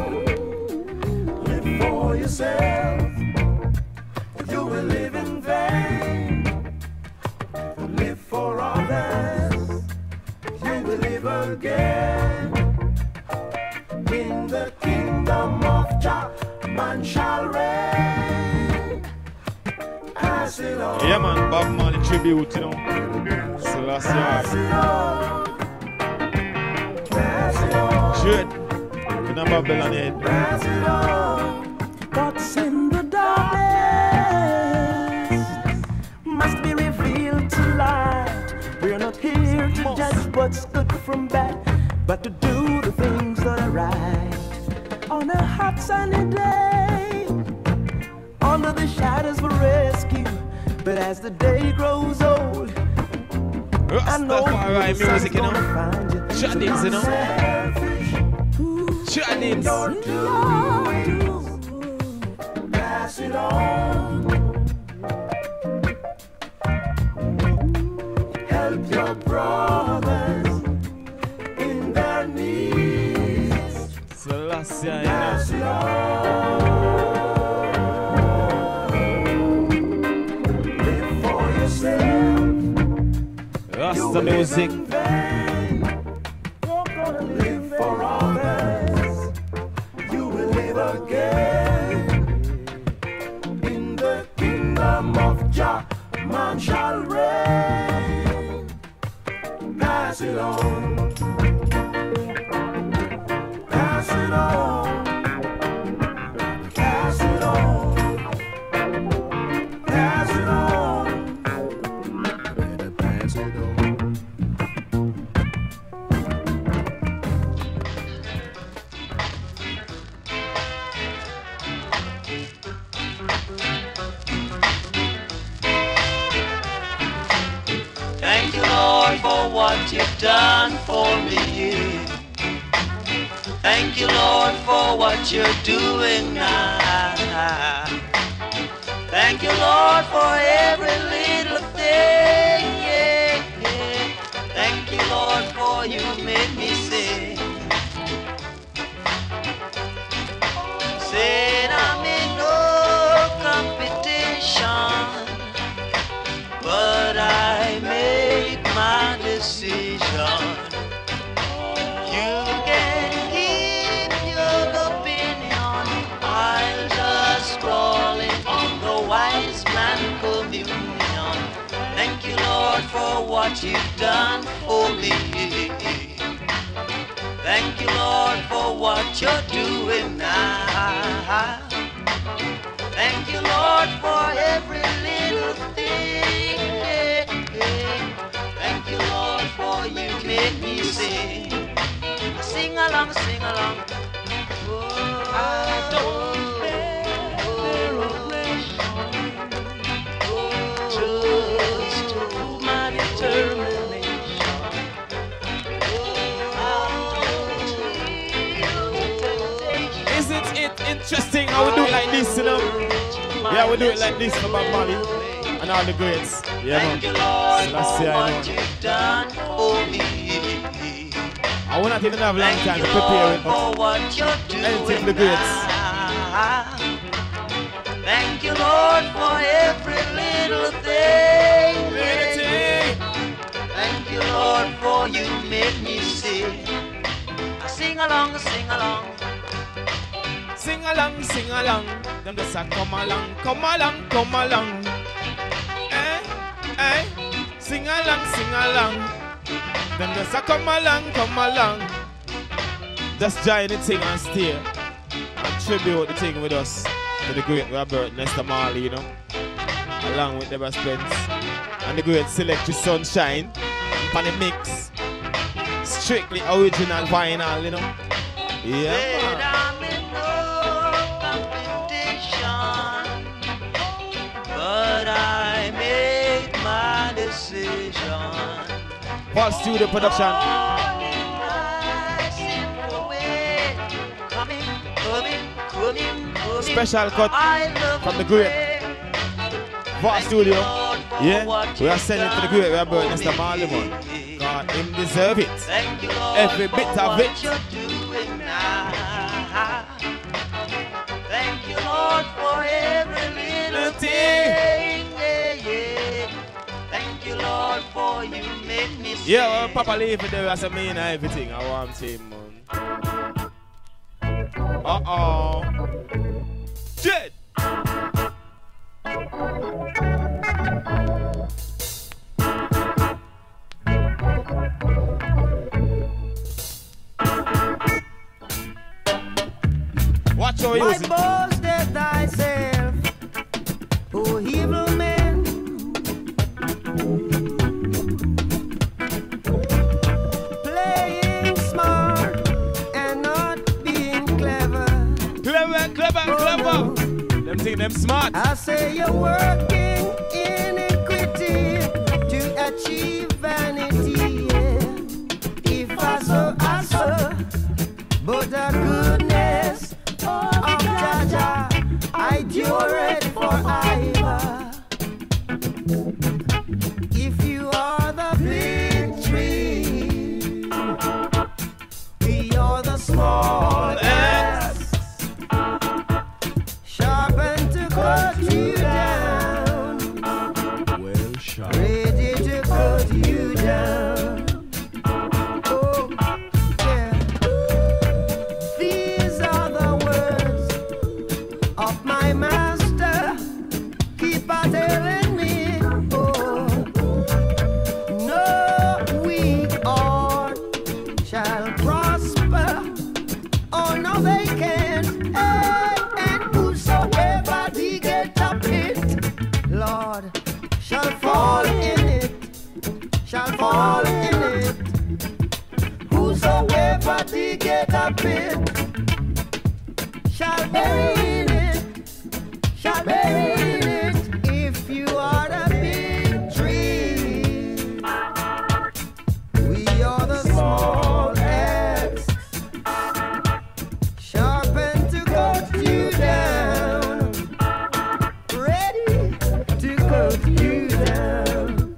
Live for yourself. You will live in vain. Live for others. You will live again. In the kingdom of Jah, man shall reign. Pass it on. Yeah, man, Bob Marley tribute, you know. So last year. Shit. The number bell on it. Pass it on. What's in the darkness must be revealed to light. We're not here to judge what's good from bad, but to do the things that are right. On a hot sunny day, under the shadows for rescue. But as the day grows old, I know Rastafari music, you know. Shadings, you know. Shadings. Pass it on. Help your brothers in their needs. So last year, Pass it on. Live for yourself. Rasta music. You're gonna live for others. You will live again. In the kingdom of Jah, man shall reign. Pass it on. Pass it on. Pass it on. Pass it on. Pass it on. Thank you, Lord, for what you've done for me. Thank you, Lord, for what you're doing now. Thank you, Lord, for every little thing. Thank you, Lord, for you made me sing. Said I'm in no competition, but I make my decision. You can keep your opinion. I'll just call it on the wise man communion. Thank you, Lord, for what you've done for me. Thank you, Lord, for what you're doing now. Thank you, Lord, for every little thing. Thank you, Lord, for you made me sing. Sing along, sing along. Oh, I don't just to my determination. Isn't it interesting how we do it like this, you know? Yeah, we do it like this for Bob Marley and all the greats. Yeah, man. So that's it, I know. I will not even have a long time to prepare it, but anything for the greats. Thank you, Lord, for every little thing. Thank you, Lord, for you made me sing. Sing along, sing along. Sing along, sing along. Them just say come along, come along, come along. Eh, eh. Sing along, sing along. Them just a come along. Just join the thing and stay. And tribute the thing with us to the great Robert Nesta Marley, you know. Along with Deborah Spence. And the great Selectress Sunshine. On the mix. Strictly original vinyl, you know. Yeah, man. I'm in no competition, but I made my decision. Paul Studio Production. Special cut from the great Paul Studio. Yeah, we are sending to the great Robert Mr. Marley, man. God, him deserve it. Every bit of it. Thank you, Lord, for every little thing. Thank you, Lord, for you made me sing. Yeah, well, Papa leave it there as a mean everything. I want him, man. Uh-oh. Shit! Watch how you use it. Boasted thyself, O evil man. Playing smart and not being clever. Clever. Them think them smart. I say you're working iniquity to achieve vanity. Yeah. If I saw, but the goodness of Jaja, I endure it forever. If you are the big tree, we are the small S. Sharpen to cut you down. Well sharp. Ready to cut you down. Oh, yeah. These are the words of my master. Keep on telling me, oh, no weak heart shall prosper. Oh, no, they can't. Hey, and whosoever they get up it, Lord, shall fall in it, shall fall in it. Whosoever they get up it, shall bury in it, shall bury in it. If you are the big tree, we are the small X. Sharpen to cut you down, ready to cut you down.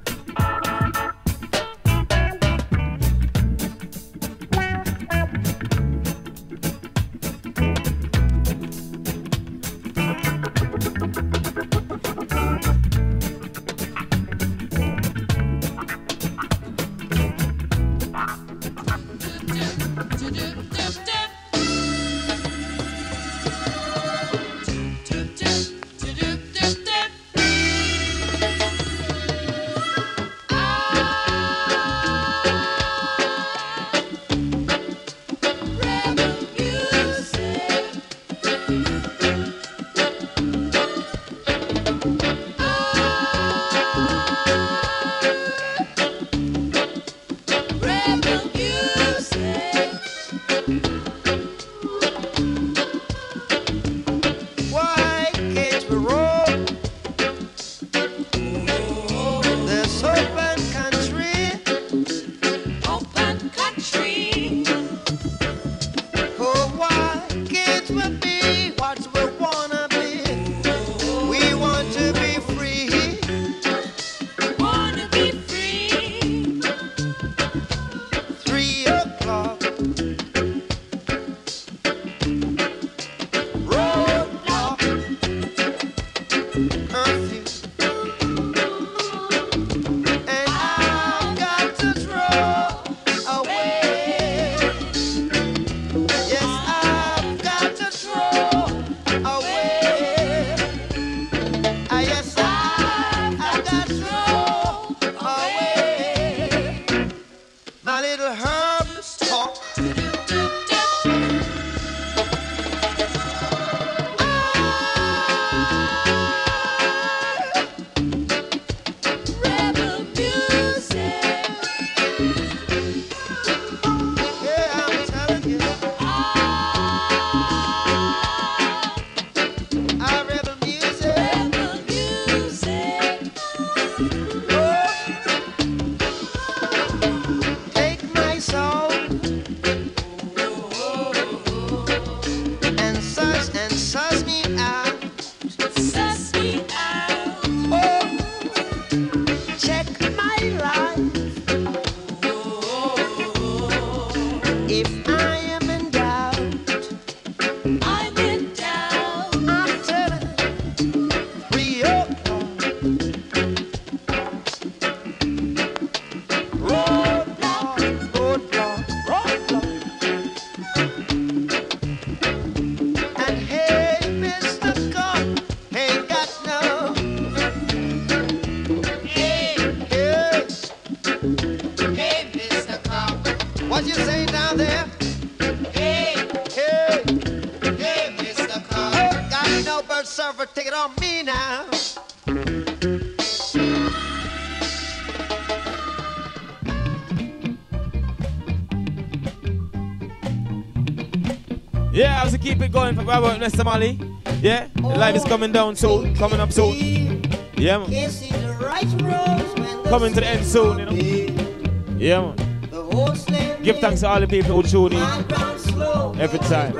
keep it going for about Mr. Marley. Yeah, the live is coming down soon, coming up soon. Yeah, man. Coming to the end soon, you know. Yeah, man. Give thanks to all the people who tune in every time.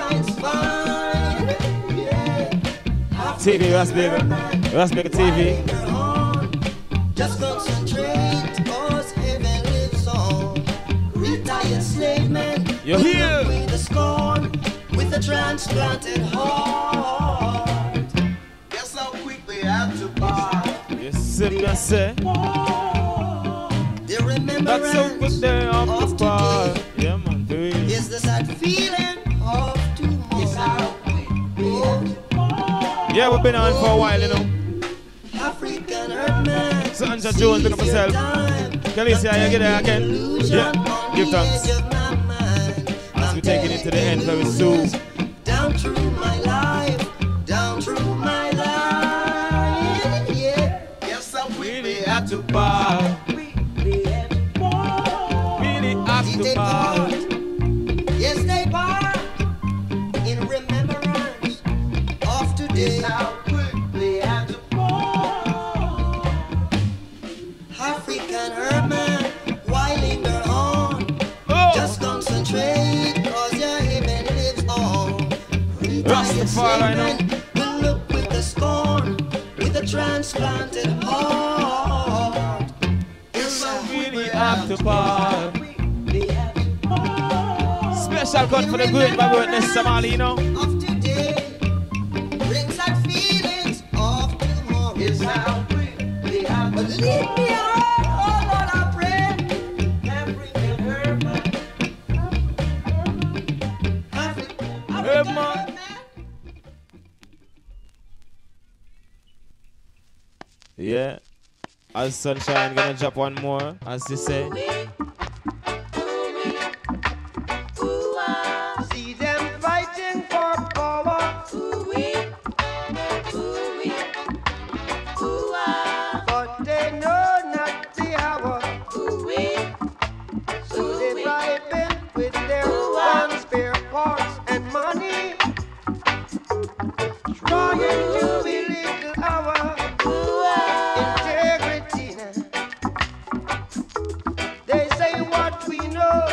TV, RASBAGLE TV. Just concentrate, cause heaven lives on. Retired slave man, you're here with a scorn, with a transplanted heart. Guess how quick we have to part. Yes, say. The remembrance that's so good day of the part. Yeah, man, is the sad feeling of tomorrow. Yeah, we've been on for a while, you know. African Earthman. So Anja Jones, look up yourself. Can you see how you get there again? Yeah, give thanks. As we taking it to the end very soon. Down through my life, down through my life. Yeah. Yes, I really had to part. Really have to part. Yes, they part. In remembrance of today. How quickly had to part. African Earthman, why linger on? Just concentrate, cause your heaven lives on. Rastafari, I know. Will look with the scorn, with a transplanted heart. Yes, I really have to part. Special cut for the good by Mr. Marley, you know. Of today brings out feelings of tomorrow. Yes, how quickly have to leave me alone, oh Lord, I pray. African Earthman. Yeah. As Sunshine gonna drop one more, as they say. See them fighting for power. But they know not the hour. So they bribing with their own spare parts and money, trying to belittle our integrity. They say what we know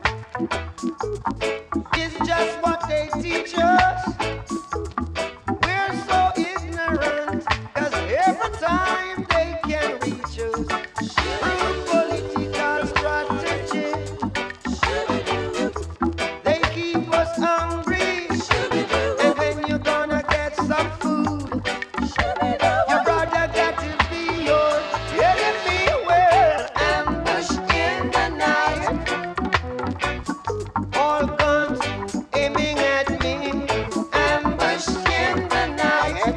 is just what they teach us. We're so ignorant, cause every time they can reach us through political strategy, they keep us hungry. And when you're gonna get some food, your brother got to be your enemy. Well, ambushed in the night, all guns aiming at me, ambushed in the night.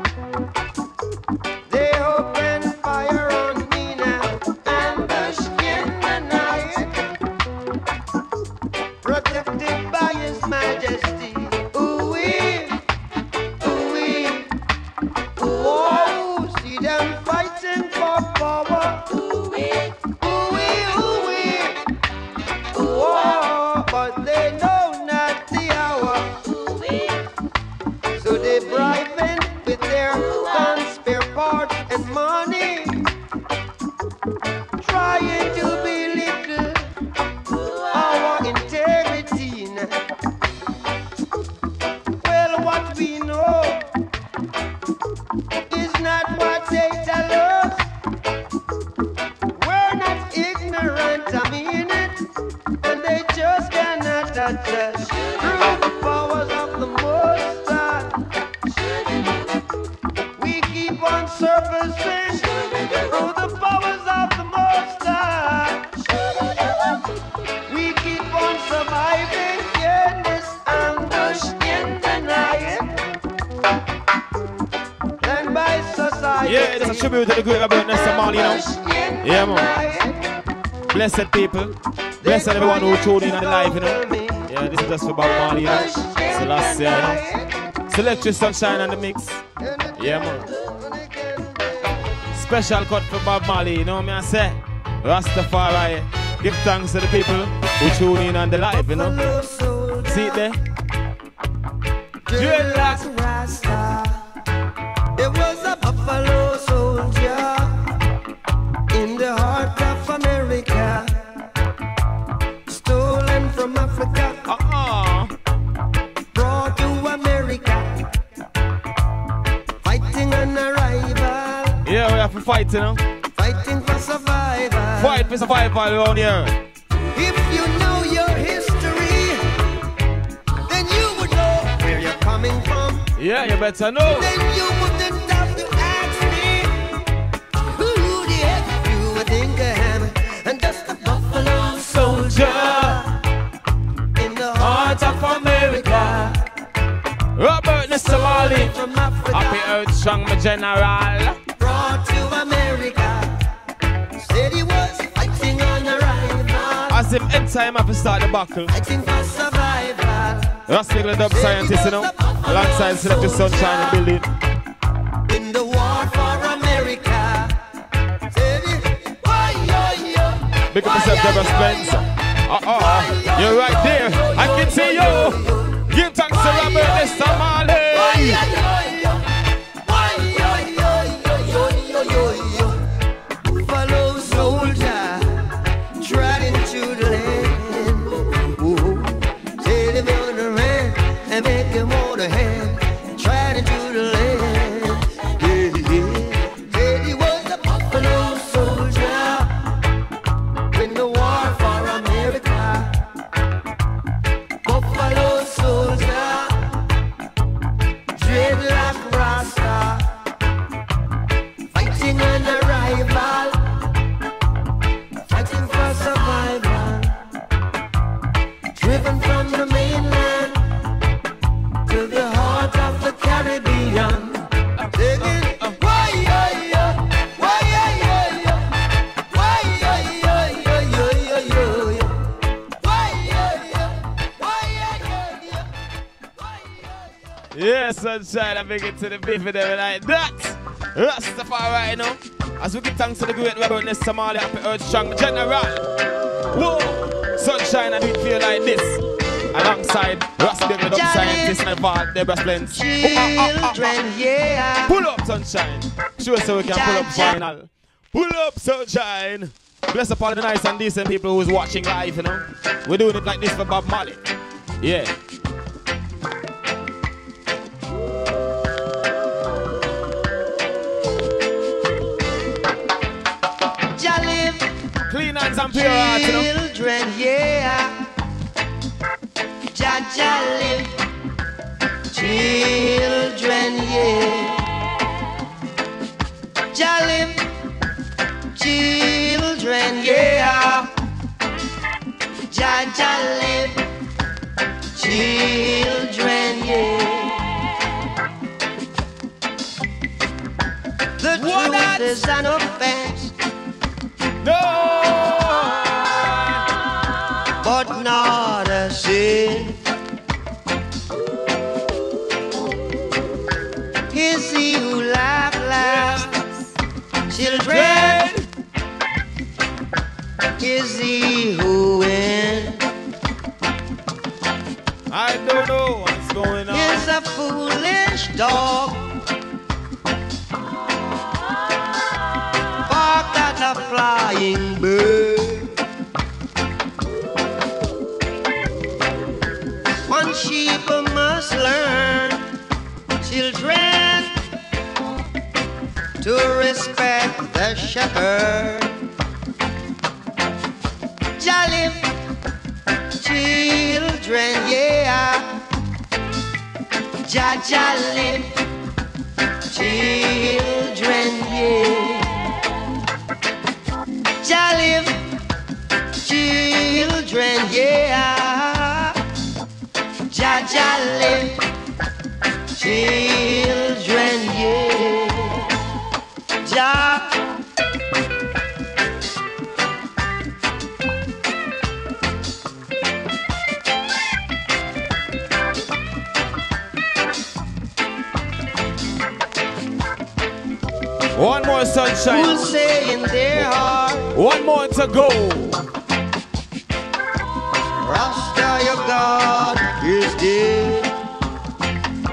They open fire on me now, ambushed in the night. Protected by His Majesty. Ooh-wee, ooh-wee, whoa, see them fighting for power. Ooh-wee, ooh-wee, ooh-wee. Whoa, but they know not the hour. So they bribing with their guns, spare parts, and money, trying to belittle our integrity. Well, what we know is not what they tell us. We're not ignorant, I mean it, and they just cannot touch us. Through the powers of the Most High, we keep on surfacing. Through the powers of the Most High, we keep on surviving in this ambush in the night. And by society, Yeah, that's a tribute to the good about Mr. Marley, you know. Yeah, man. Blessed people. Blessed everyone who tuned in on the live, you know. Yeah, this is just for Bob Marley, you know. So last year, you know. Selectress Sunshine on the mix. Yeah, man. Special cut for Bob Marley, you know what I say? Rastafari. Give thanks to the people who tune in on the live, you know. See it there? dreadlocks Rasta. There was a buffalo soldier in the heart of America, stolen from Africa, brought to America, fighting an arrival. Yeah, we have to fight, you know. Fighting for survival. Fight for survival around here. If you know your history, then you would know where you're coming from. Yeah, you better know. Then you wouldn't have to ask me who the heck you would think I am. And just a buffalo soldier in the heart of America. Robert Mr. Marley, happy earth strong, my general. Brought to America, said he was fighting on arrival. As if end time I have to start the battle. Fighting for survival. RASBAGLE dub scientist, you know, alongside SELECTRISS Sunshine and building. In the war for America, said he, why, yo. Big up yourself, Deborah Spence. You're right there. I can see you. Give thanks to Robert Mr. Marley. Buffalo soldier, trot into the land. Set him on the ram and make him hold a hand. Trot into the land. Said he was a buffalo soldier in the war for America. Buffalo soldier, dreadlock Rasta, fighting an arrival, fighting for survival, driven from the mainland to the heart of the Caribbean. Singing, why, yeah, Sunshine, I make it to the beef with them like that. Rastafari, you know. As we give thanks to the great Robert Mr. Marley, happy earth strong general. Whoa, Sunshine, I do feel like this. Alongside RASBAGLE dub scientist and Val, Deborah Spence. yeah. Pull up, Sunshine. Sure, so we can pull up final. Pull up, Sunshine. Bless up all the nice and decent people who's watching live, you know. We're doing it like this for Bob Marley. Yeah. Clean hands and pure heart, you know. Children, yeah. Jaja live. Children, yeah. Jalim. Children, yeah. Jaja live. Children, yeah. The truth is an offense. No, but not a sin. Is he who laughs, children? Is he who wins? I don't know what's going on. Is a foolish dog barked at a flying bird. One sheep must learn, children, to respect the shepherd. Jolly children, yeah. Jolly children, yeah. Jolly children, yeah. Jolly children, yeah. One more sunshine. Who'll say in their heart, one more to go. Rasta, your God is dead.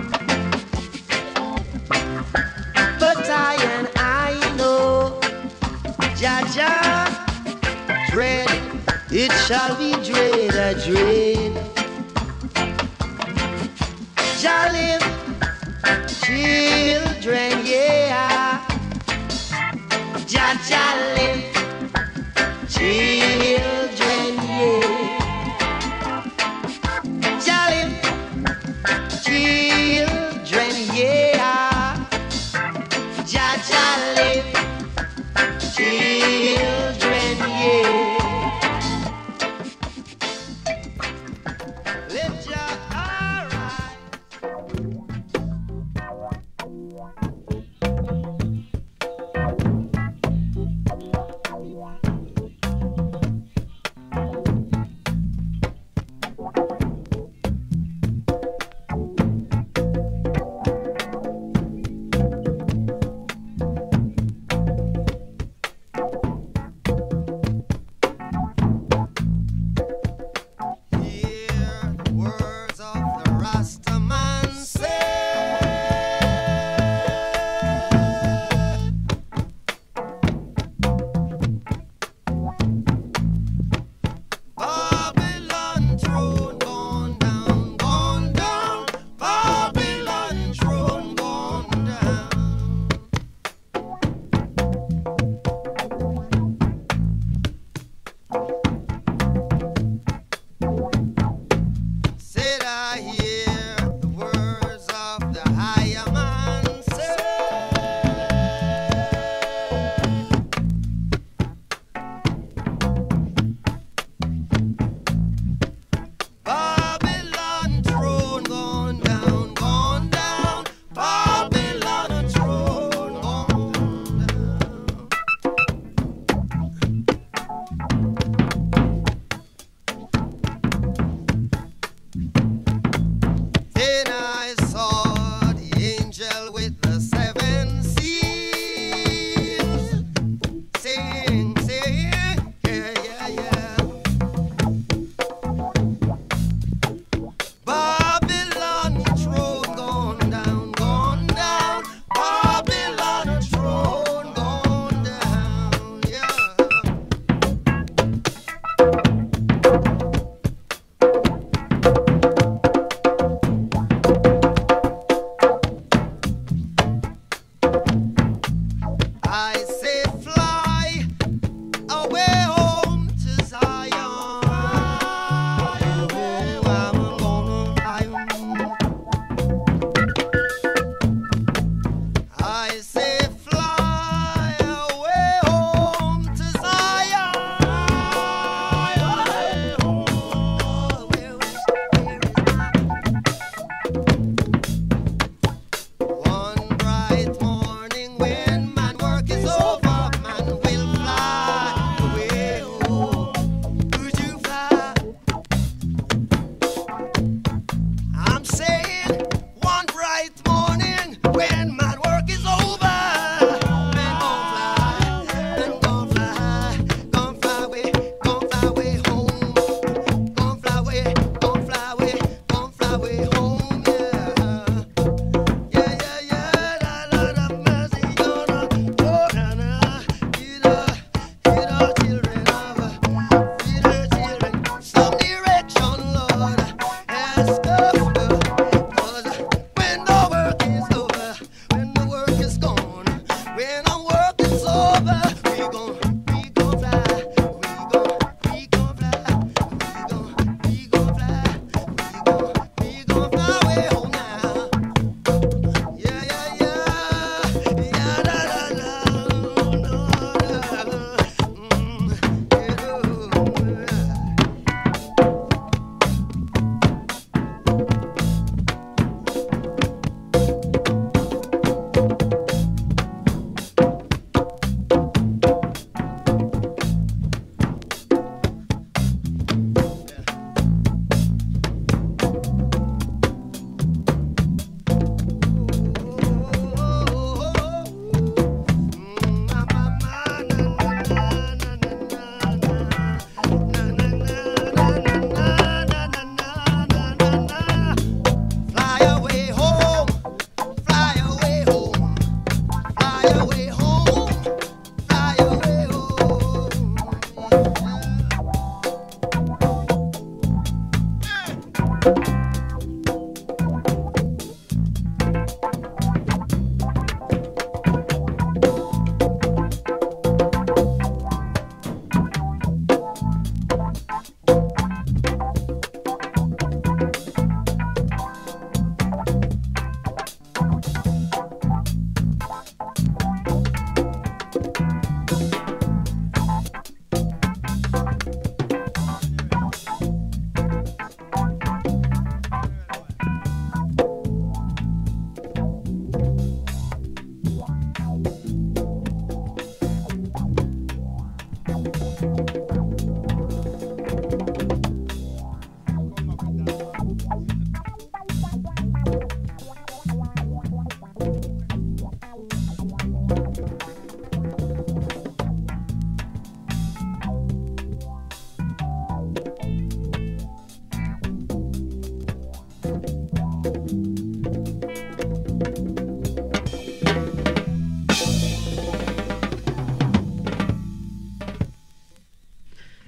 Jah, dread, it shall be dread, a dread. Jah live, children, yeah. Jah live, children, yeah. Jah live, children, yeah. Jah live, children, yeah. Let Jah arise.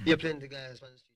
You plenty guys on the street.